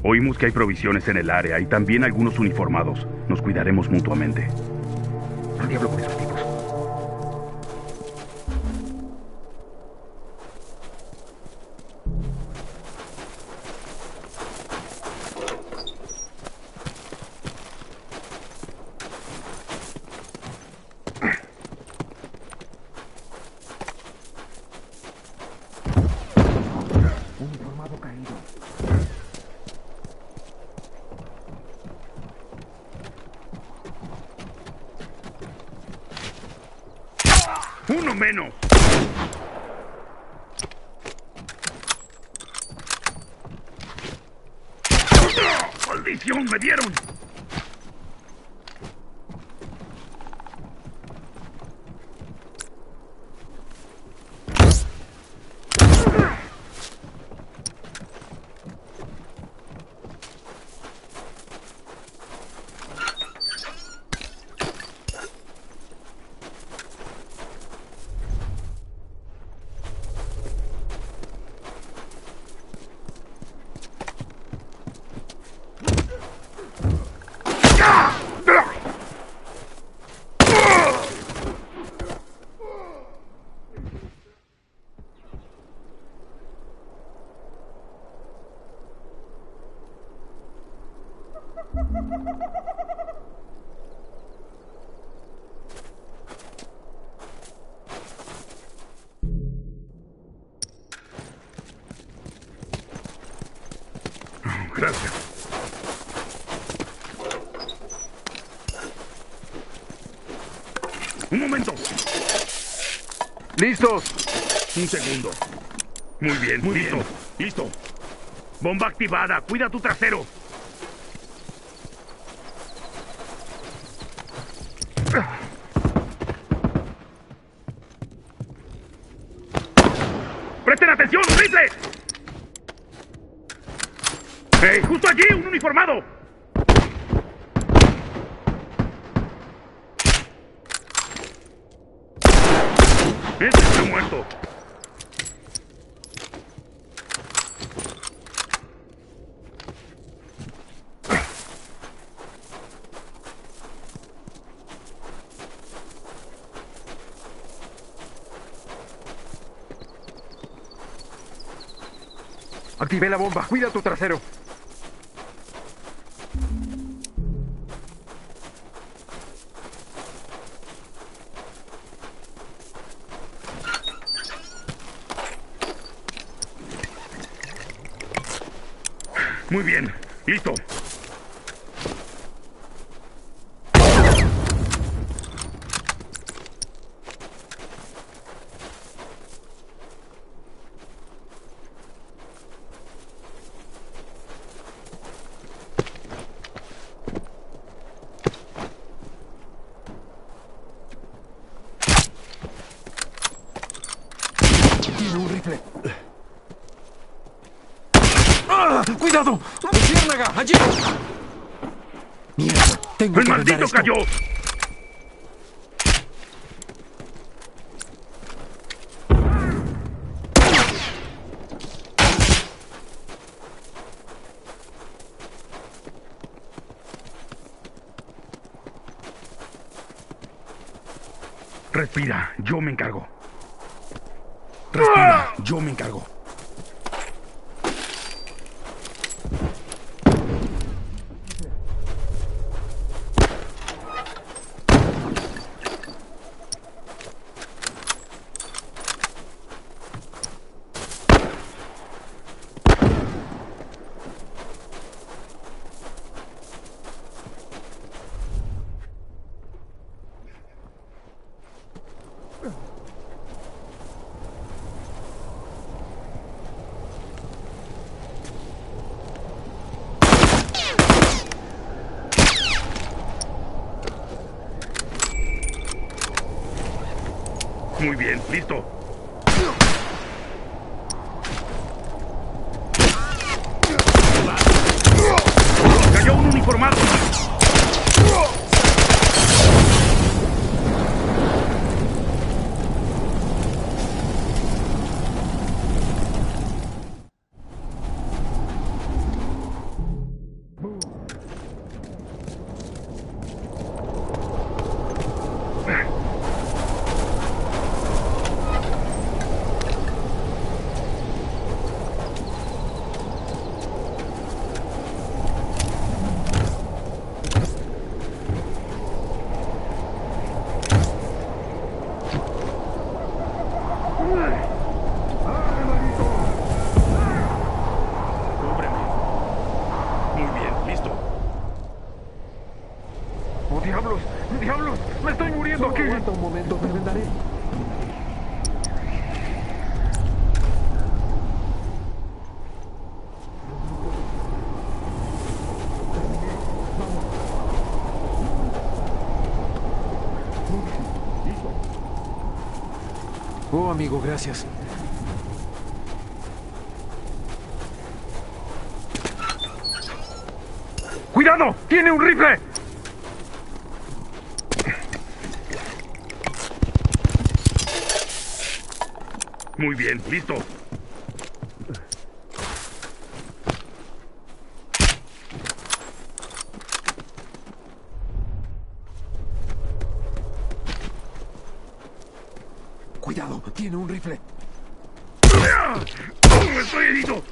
Oímos que hay provisiones en el área y también algunos uniformados. Nos cuidaremos mutuamente. Al diablo con esos tipos. Uniformado caído. ¡Uno menos! ¡Maldición! ¡Me dieron! Gracias. ¡Un momento! ¡Listos! Un segundo. Muy bien, muy listo. Listo. Bomba activada. Cuida tu trasero. ¡Presten atención, rifle! ¡Hey, justo allí! ¡Un uniformado! ¡Este está muerto! Activé la bomba. Cuida tu trasero. Muy bien. Listo. Tiene un rifle. ¡Ah! ¡Cuidado! ¡Luciérnaga! ¡Allí! Mierda, tengo ¡El que arreglar maldito esto. cayó! Respira, yo me encargo. Respira, yo me encargo. Muy bien, listo. ¡Cayó un uniformado! esto aquí? Aguanta un momento, me vendaré. Oh, amigo, gracias. ¡Cuidado! ¡Tiene un rifle! Muy bien, listo. Cuidado, tiene un rifle. ¡Estoy herido!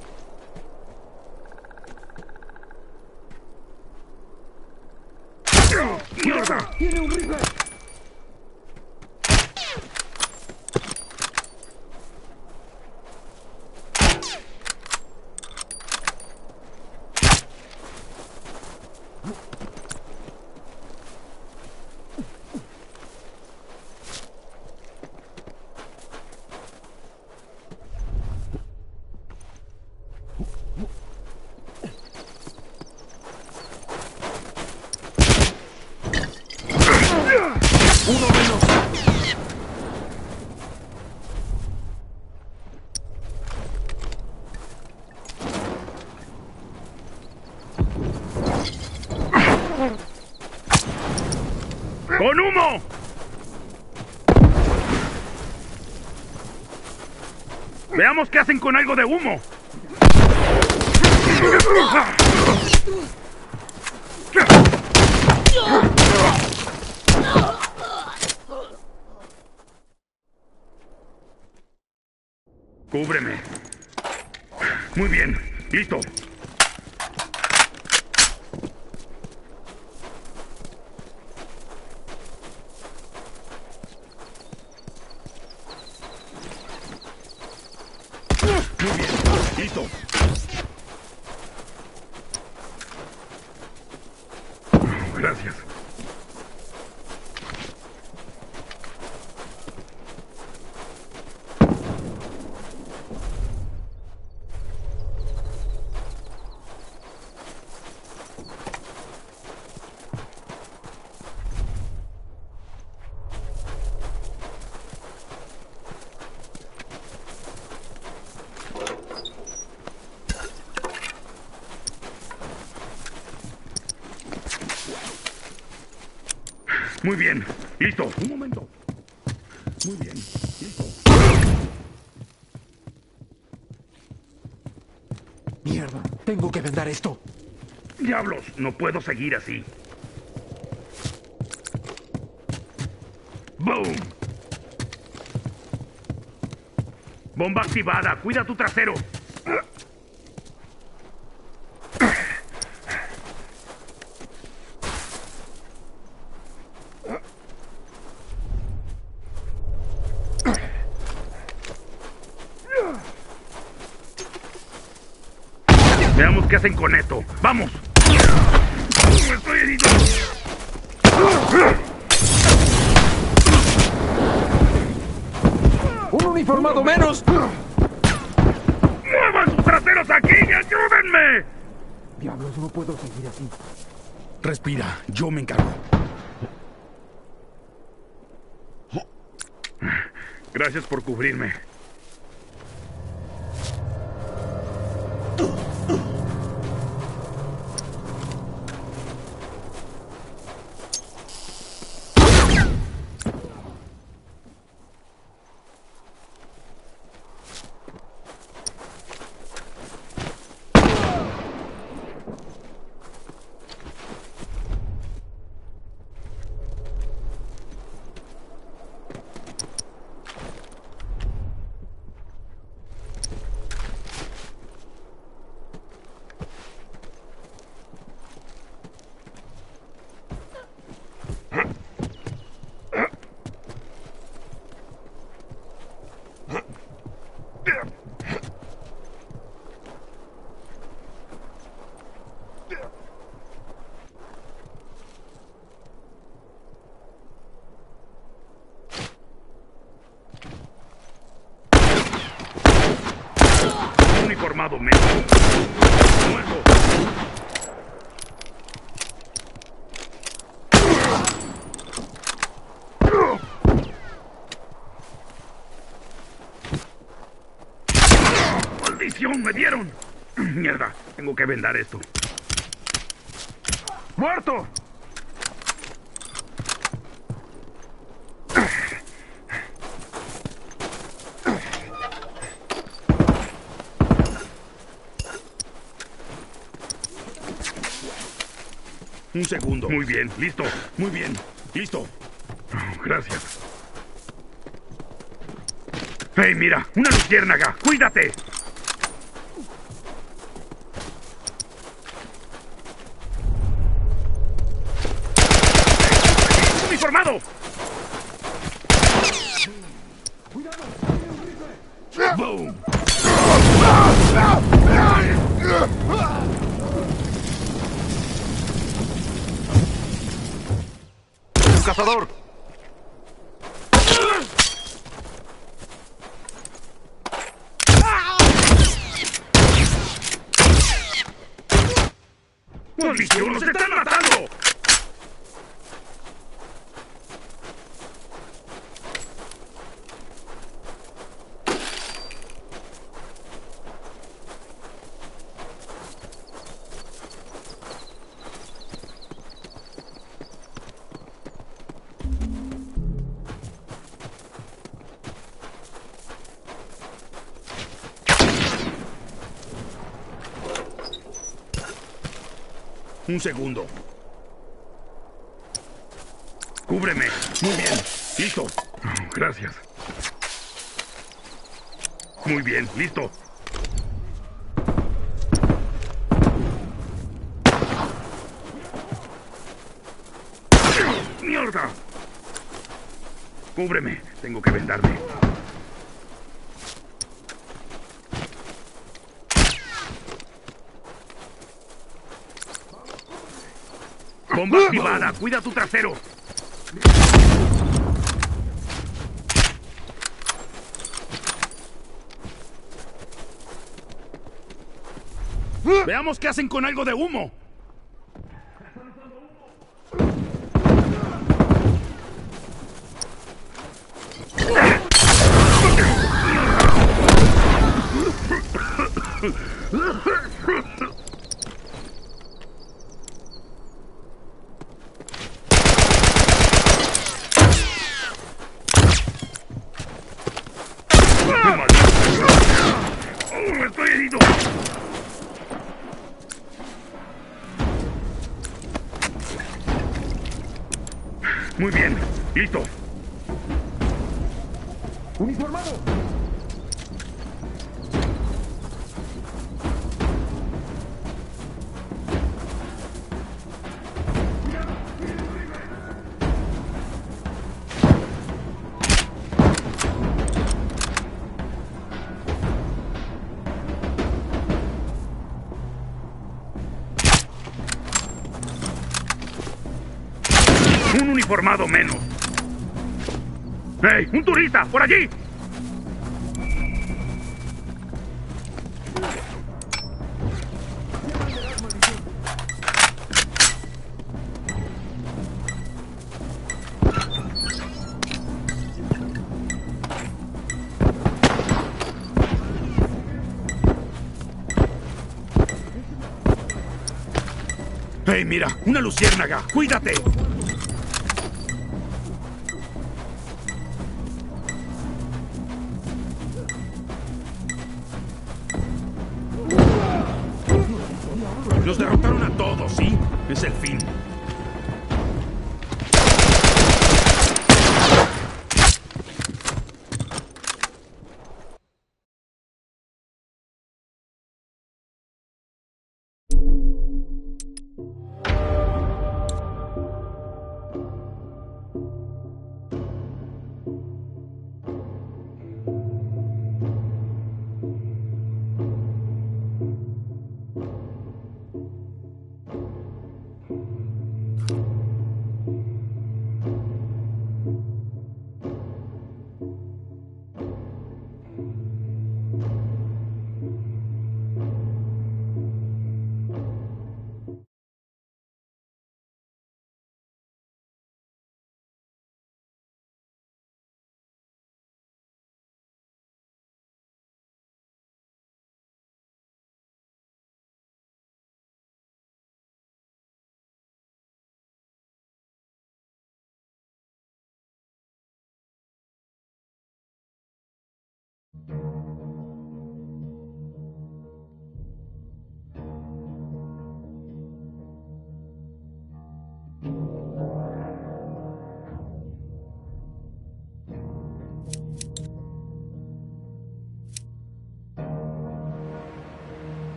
¡Mierda! ¡Tiene un rifle! Uno menos. ¡Con humo! Veamos qué hacen con algo de humo. Cúbreme. Muy bien, listo. Muy bien, listo. Gracias. Muy bien, listo. Un momento. Muy bien, listo. Mierda, tengo que vendar esto. Diablos, no puedo seguir así. ¡Boom! Bomba activada, cuida tu trasero. Veamos qué hacen con esto. ¡Vamos! ¡Estoy herido! ¡Un uniformado menos! ¡Muevan sus traseros aquí y ayúdenme! Diablos, no puedo seguir así. Respira, yo me encargo. Gracias por cubrirme. muerto, men. Muerto. ¡Maldición! ¡Me dieron! Mierda, tengo que vendar esto. ¡Muerto! Un segundo. Muy bien, listo. Muy bien, listo. Oh, gracias. ¡Hey, mira! ¡Una luciérnaga! ¡Cuídate! ¡Uniformado! ¡Boom! ¡Un cazador! ¡Maldición! ¡Nos están matando! Un segundo. Cúbreme. Muy bien. Listo. Oh, gracias. Muy bien. Listo. ¡Mierda! Cúbreme. Tengo que vendarme. ¡Bomba activada! ¡Cuida tu trasero! Veamos qué hacen con algo de humo. ¡Estoy herido! Muy bien, listo. ¡Uniformado! Un uniformado menos. ¡Hey! ¡Un turista! ¡Por allí! ¡Hey, mira! ¡Una luciérnaga! ¡Cuídate! Los derrotaron a todos, ¿sí? Es el fin.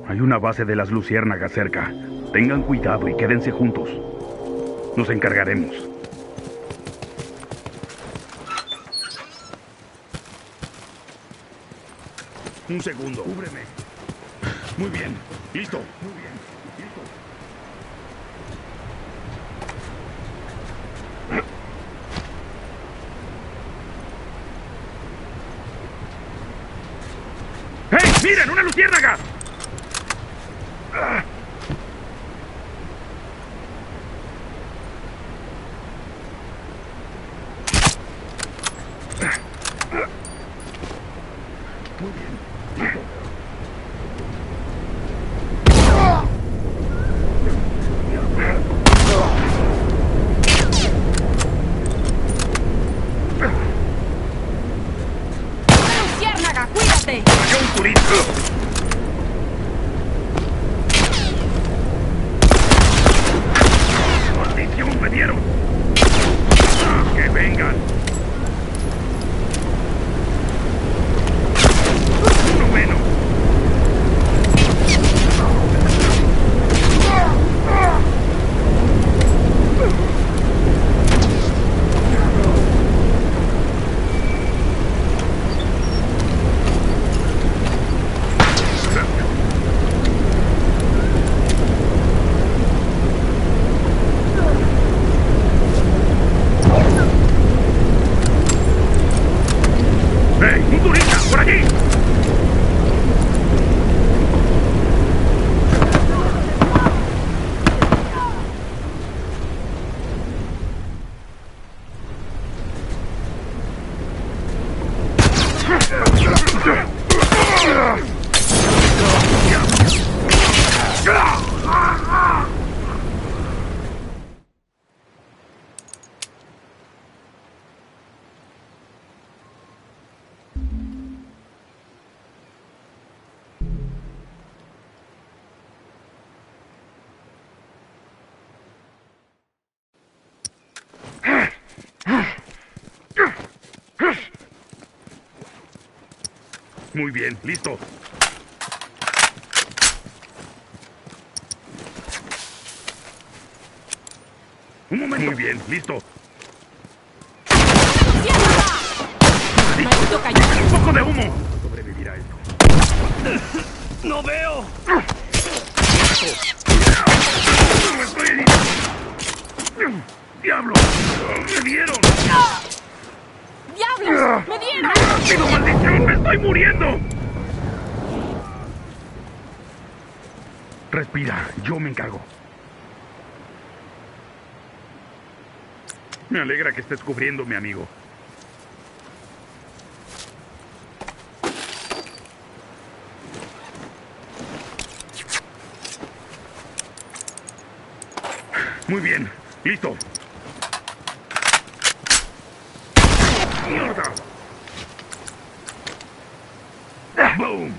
Hay una base de las luciérnagas cerca. Tengan cuidado y quédense juntos. Nos encargaremos. Un segundo. Cúbreme. Muy bien. Listo. Muy bien. Listo. ¡Hey! ¡Miren! ¡Una luciérnaga! Muy bien. ¡Luciérnaga, cuídate! ¡Cayó un turista! ¡Maldición! ¡Me dieron! ¡Que vengan! ¡Uno menos! ¡Hey! ¡Un turista! ¡Por allí! Muy bien, listo. Un momento. Muy bien, listo. ¡Maldito cayó! Un poco de humo. Sobrevivirá esto. ¡No veo! ¡Estoy herido! ¡Diablo! ¡Me dieron! ¡Diablos! ¡Me dieron! ¡Rápido, maldición! ¡Me estoy muriendo! Respira, yo me encargo. Me alegra que estés cubriéndome, amigo. Muy bien, listo. ¡Mierda! ¡Boom!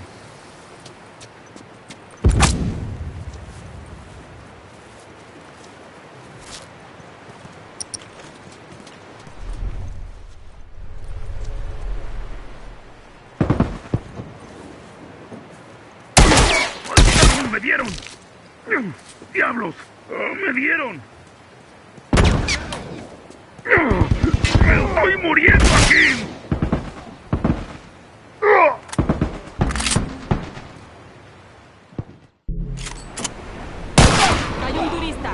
¡Me dieron! ¡Diablos! ¡Me dieron! ¡Me estoy muriendo aquí! ¡Cayó un turista!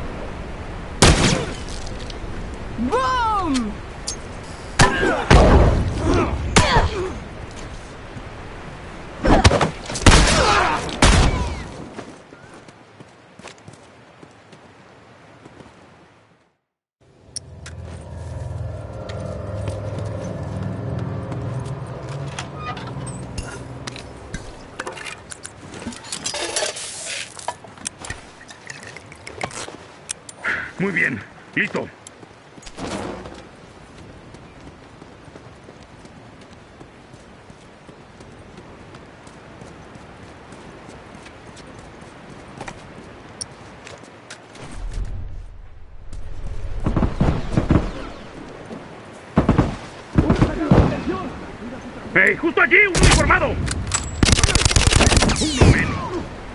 ¡Boom! Muy bien, listo. ¡Hey! ¡Justo allí! ¡Un uniformado! ¡Uno menos!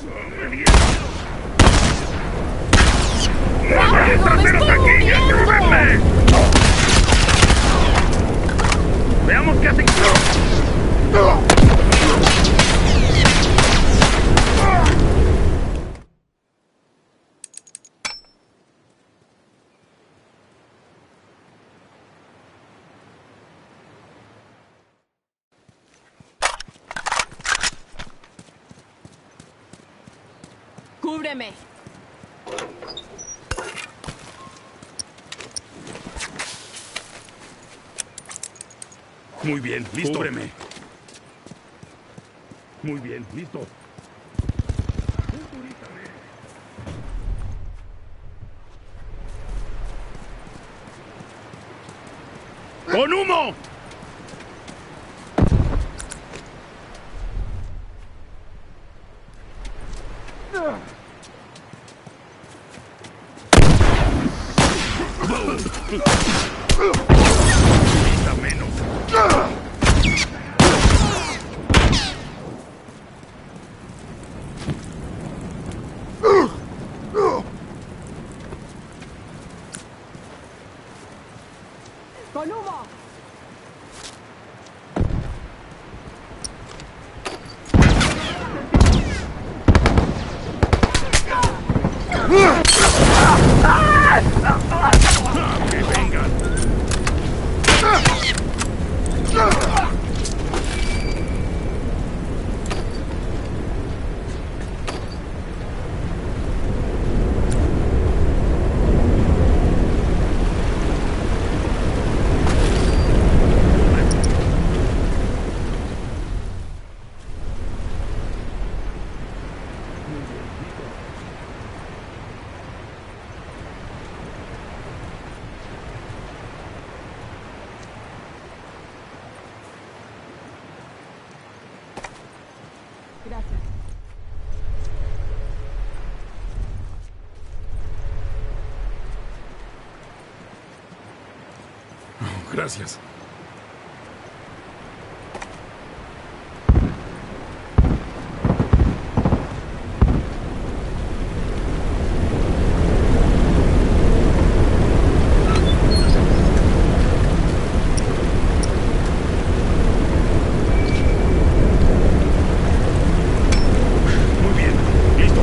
¡Rápido, me estoy muriendo! Veamos qué hacen. ¡Cúbreme! Muy bien, listo. Cúbreme. Muy bien, listo. ¡Con humo! Menos. ¡Con humo! ¡Que vengan! Gracias. Gracias. Muy bien, listo.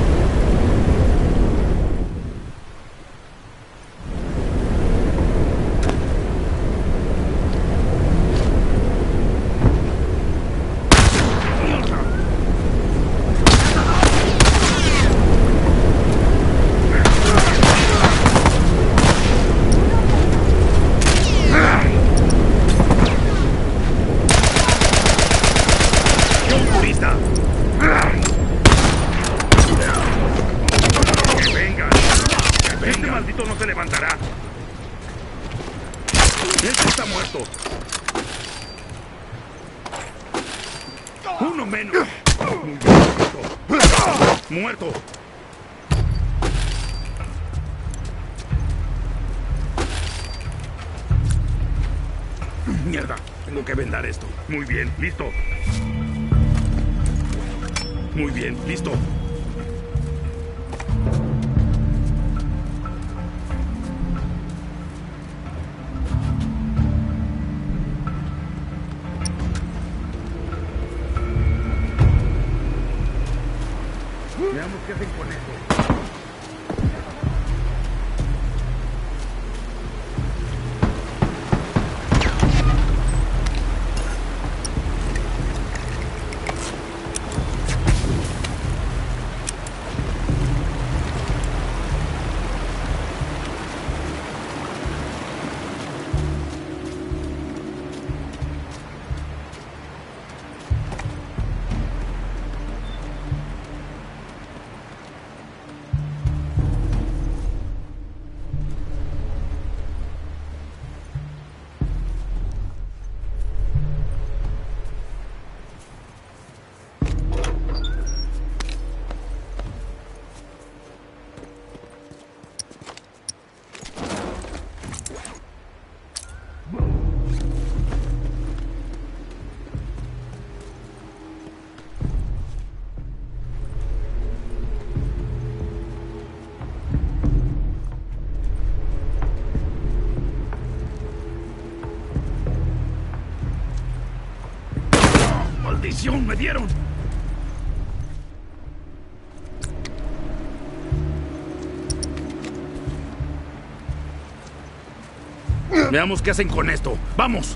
¡Qué turista! ¡Que vengan! ¡Que vengan! Este maldito no se levantará. Este está muerto. Uno menos. Muy bien, listo. Muerto. Mierda, tengo que vendar esto. Muy bien, listo. Muy bien, listo. Veamos qué hacen con esto. munición me dieron! Veamos qué hacen con esto. ¡Vamos!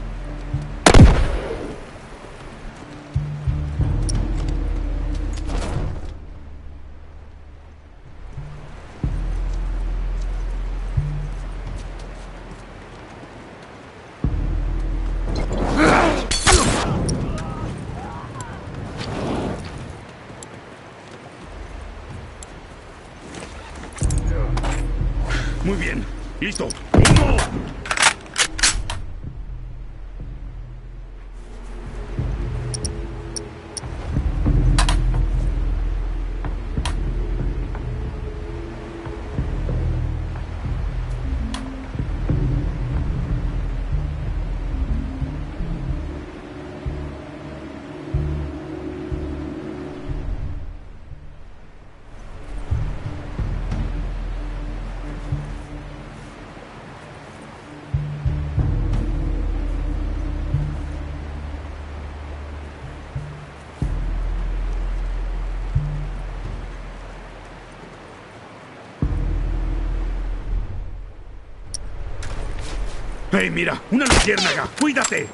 Muy bien. ¡Listo! ¡Uno! ¡Hey, mira! ¡Una luciérnaga! ¡Cuídate!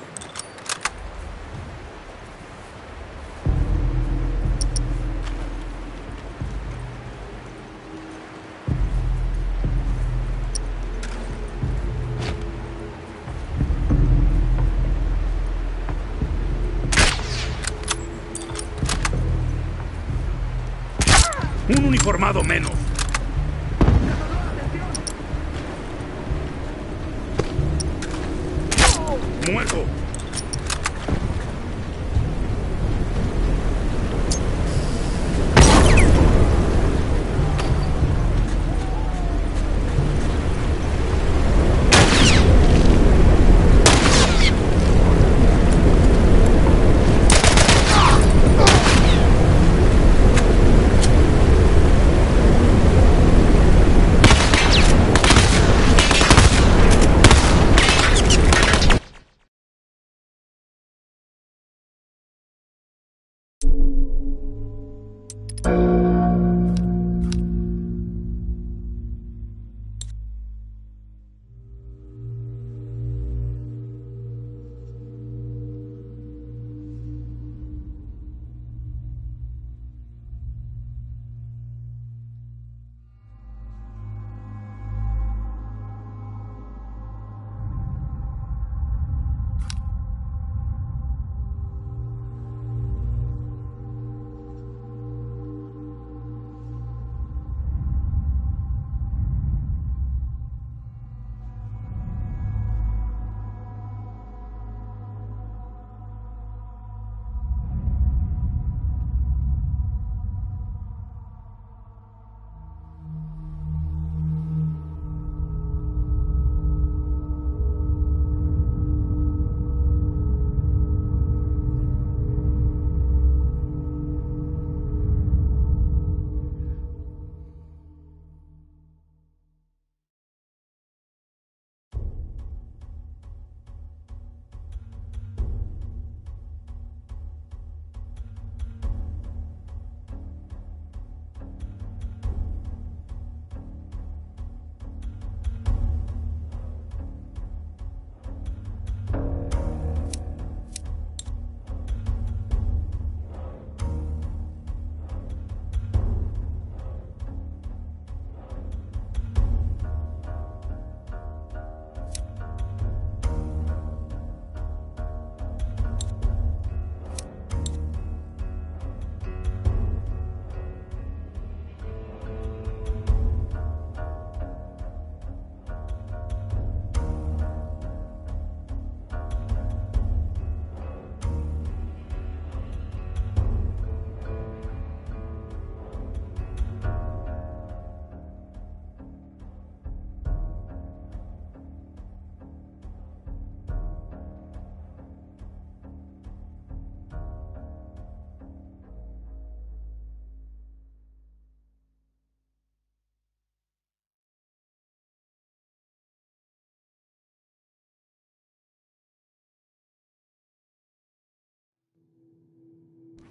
Un uniformado menos. ¡Muerto!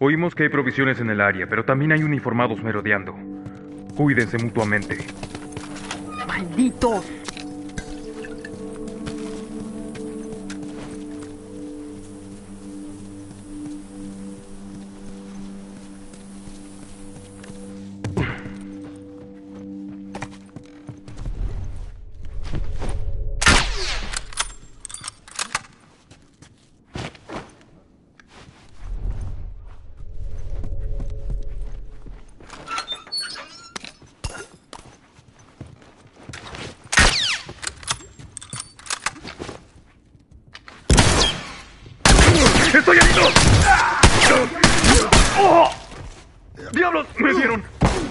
Oímos que hay provisiones en el área, pero también hay uniformados merodeando. Cuídense mutuamente. ¡Malditos! ¡Estoy herido! ¡Oh! ¡Diablos! ¡Me dieron!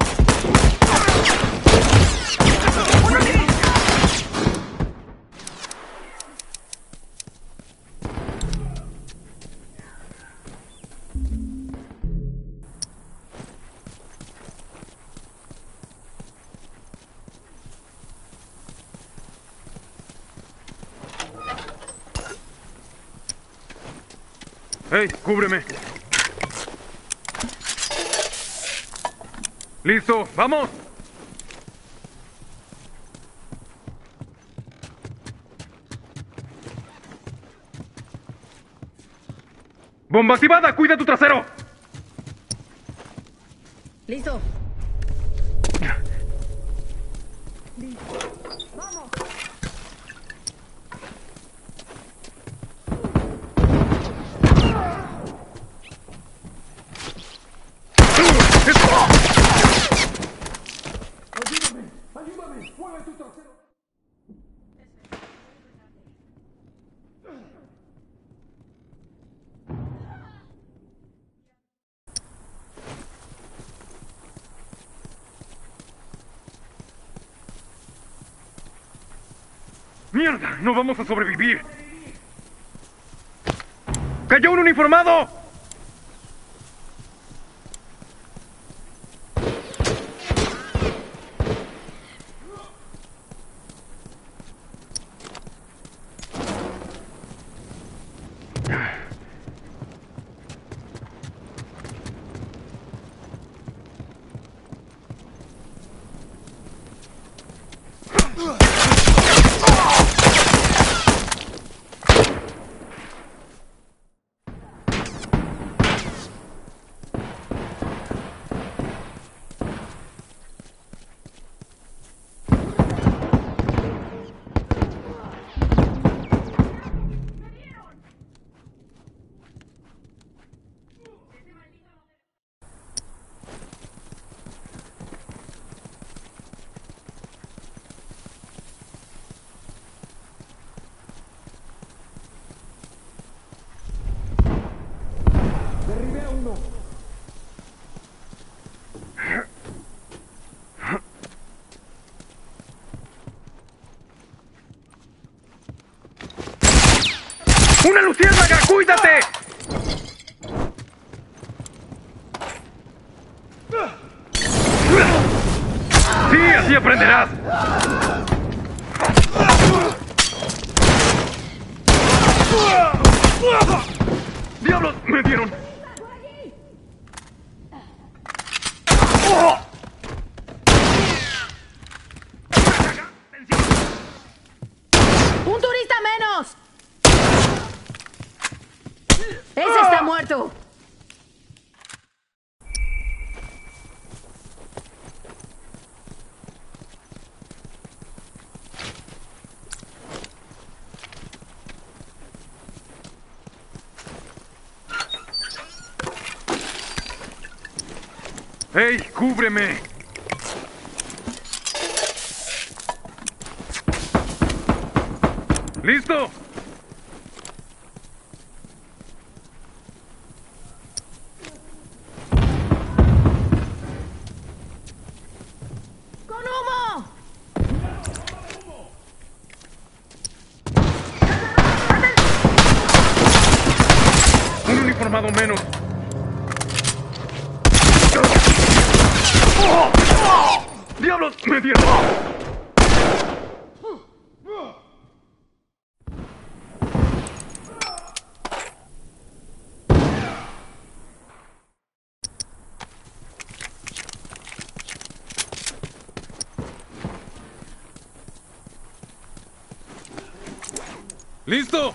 ¡Hey! ¡Cúbreme! ¡Listo! ¡Vamos! ¡Bomba activada! ¡Cuida tu trasero! ¡Listo! ¡Ayúdame! ¡Mueve tu trasero! ¡Mierda! ¡No vamos a sobrevivir! ¡Cayó un uniformado! ¡Derribé a uno! ¡Una luciérnaga! ¡Cuídate! ¡Sí! ¡Así aprenderás! ¡Diablos! ¡Me dieron! ¡Oh! ¡Un turista menos! ¡Ese está muerto! ¡Hey! ¡Cúbreme! ¡Listo! ¡Con humo! Un uniformado menos. ¡Diablos! ¡Me dieron! ¡Listo!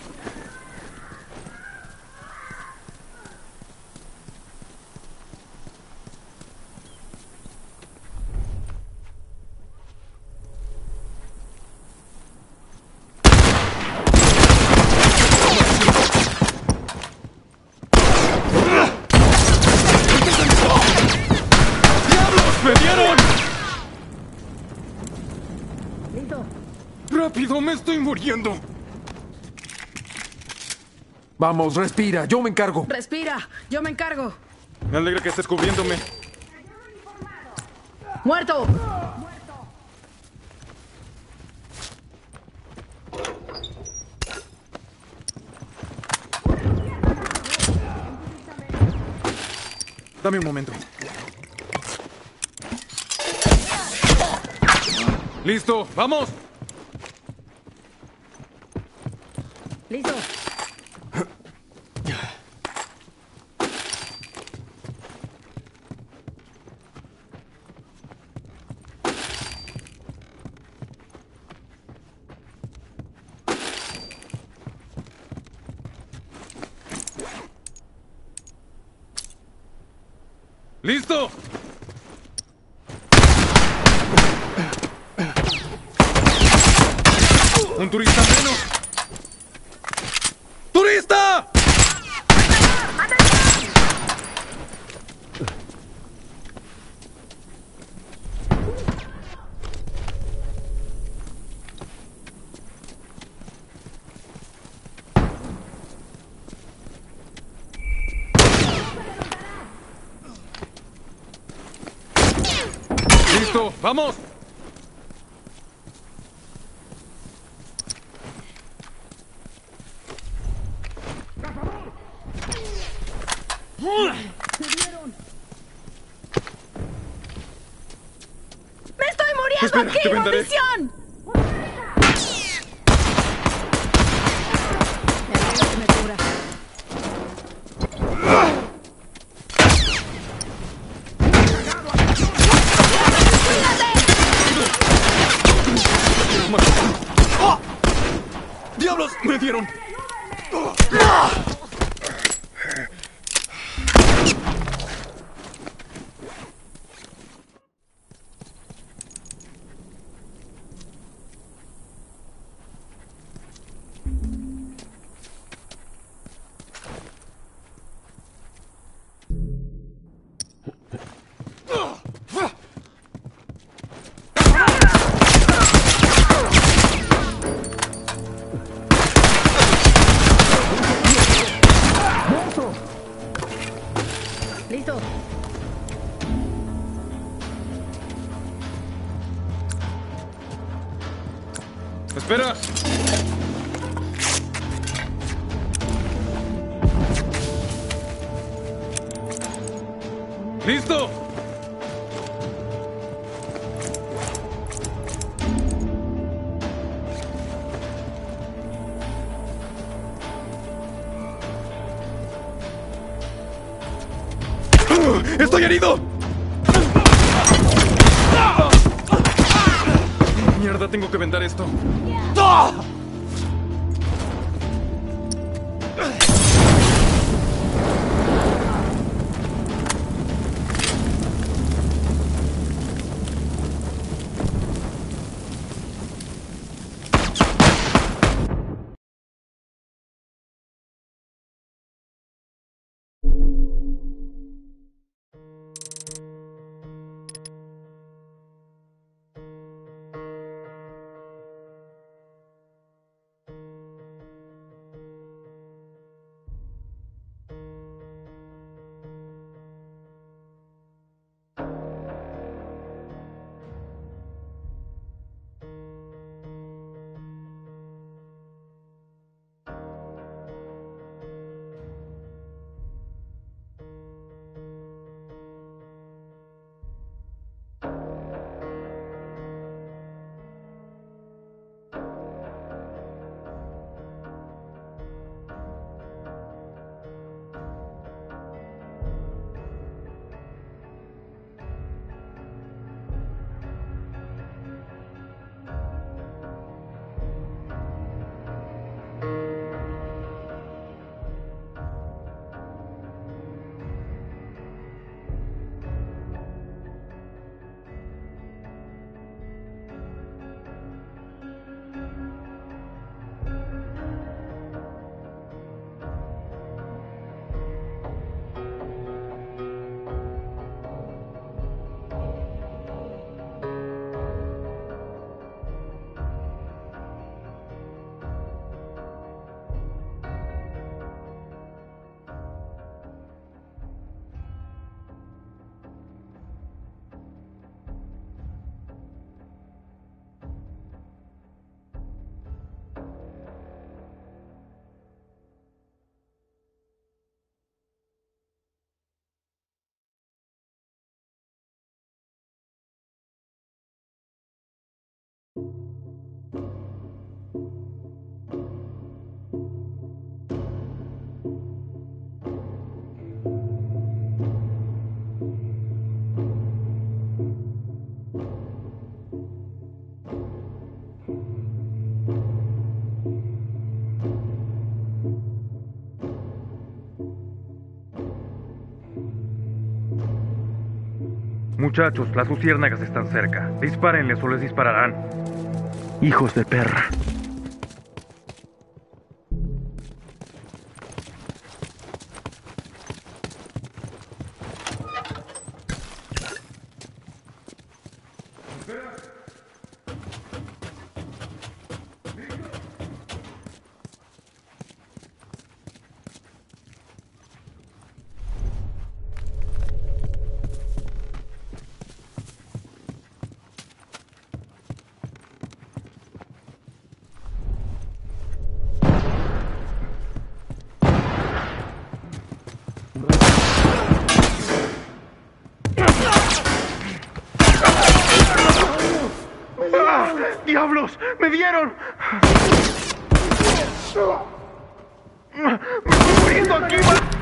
¡Me dieron! Listo. ¡Rápido! ¡Me estoy muriendo! Vamos, respira, yo me encargo. Respira, yo me encargo. Me alegra que estés cubriéndome. ¡Muerto! Dame un momento. ¡Listo! ¡Vamos! Listo. ¡Listo! ¡Un turista menos! ¡Turista! ¡Listo! ¡Vamos! ¡Me estoy muriendo Espera, aquí! te vendaré. ¡Maldición! Me alegra que me cubra. ¡Oh! ¡Diablos! ¡Me dieron! Listo. ¡Espera! ¡Listo! ¡Estoy herido! Mierda, tengo que vendar esto. Muchachos, las luciérnagas están cerca. Dispárenles o les dispararán. Hijos de perra. ¡Diablos! ¡Me dieron! ¡Me estoy muriendo aquí!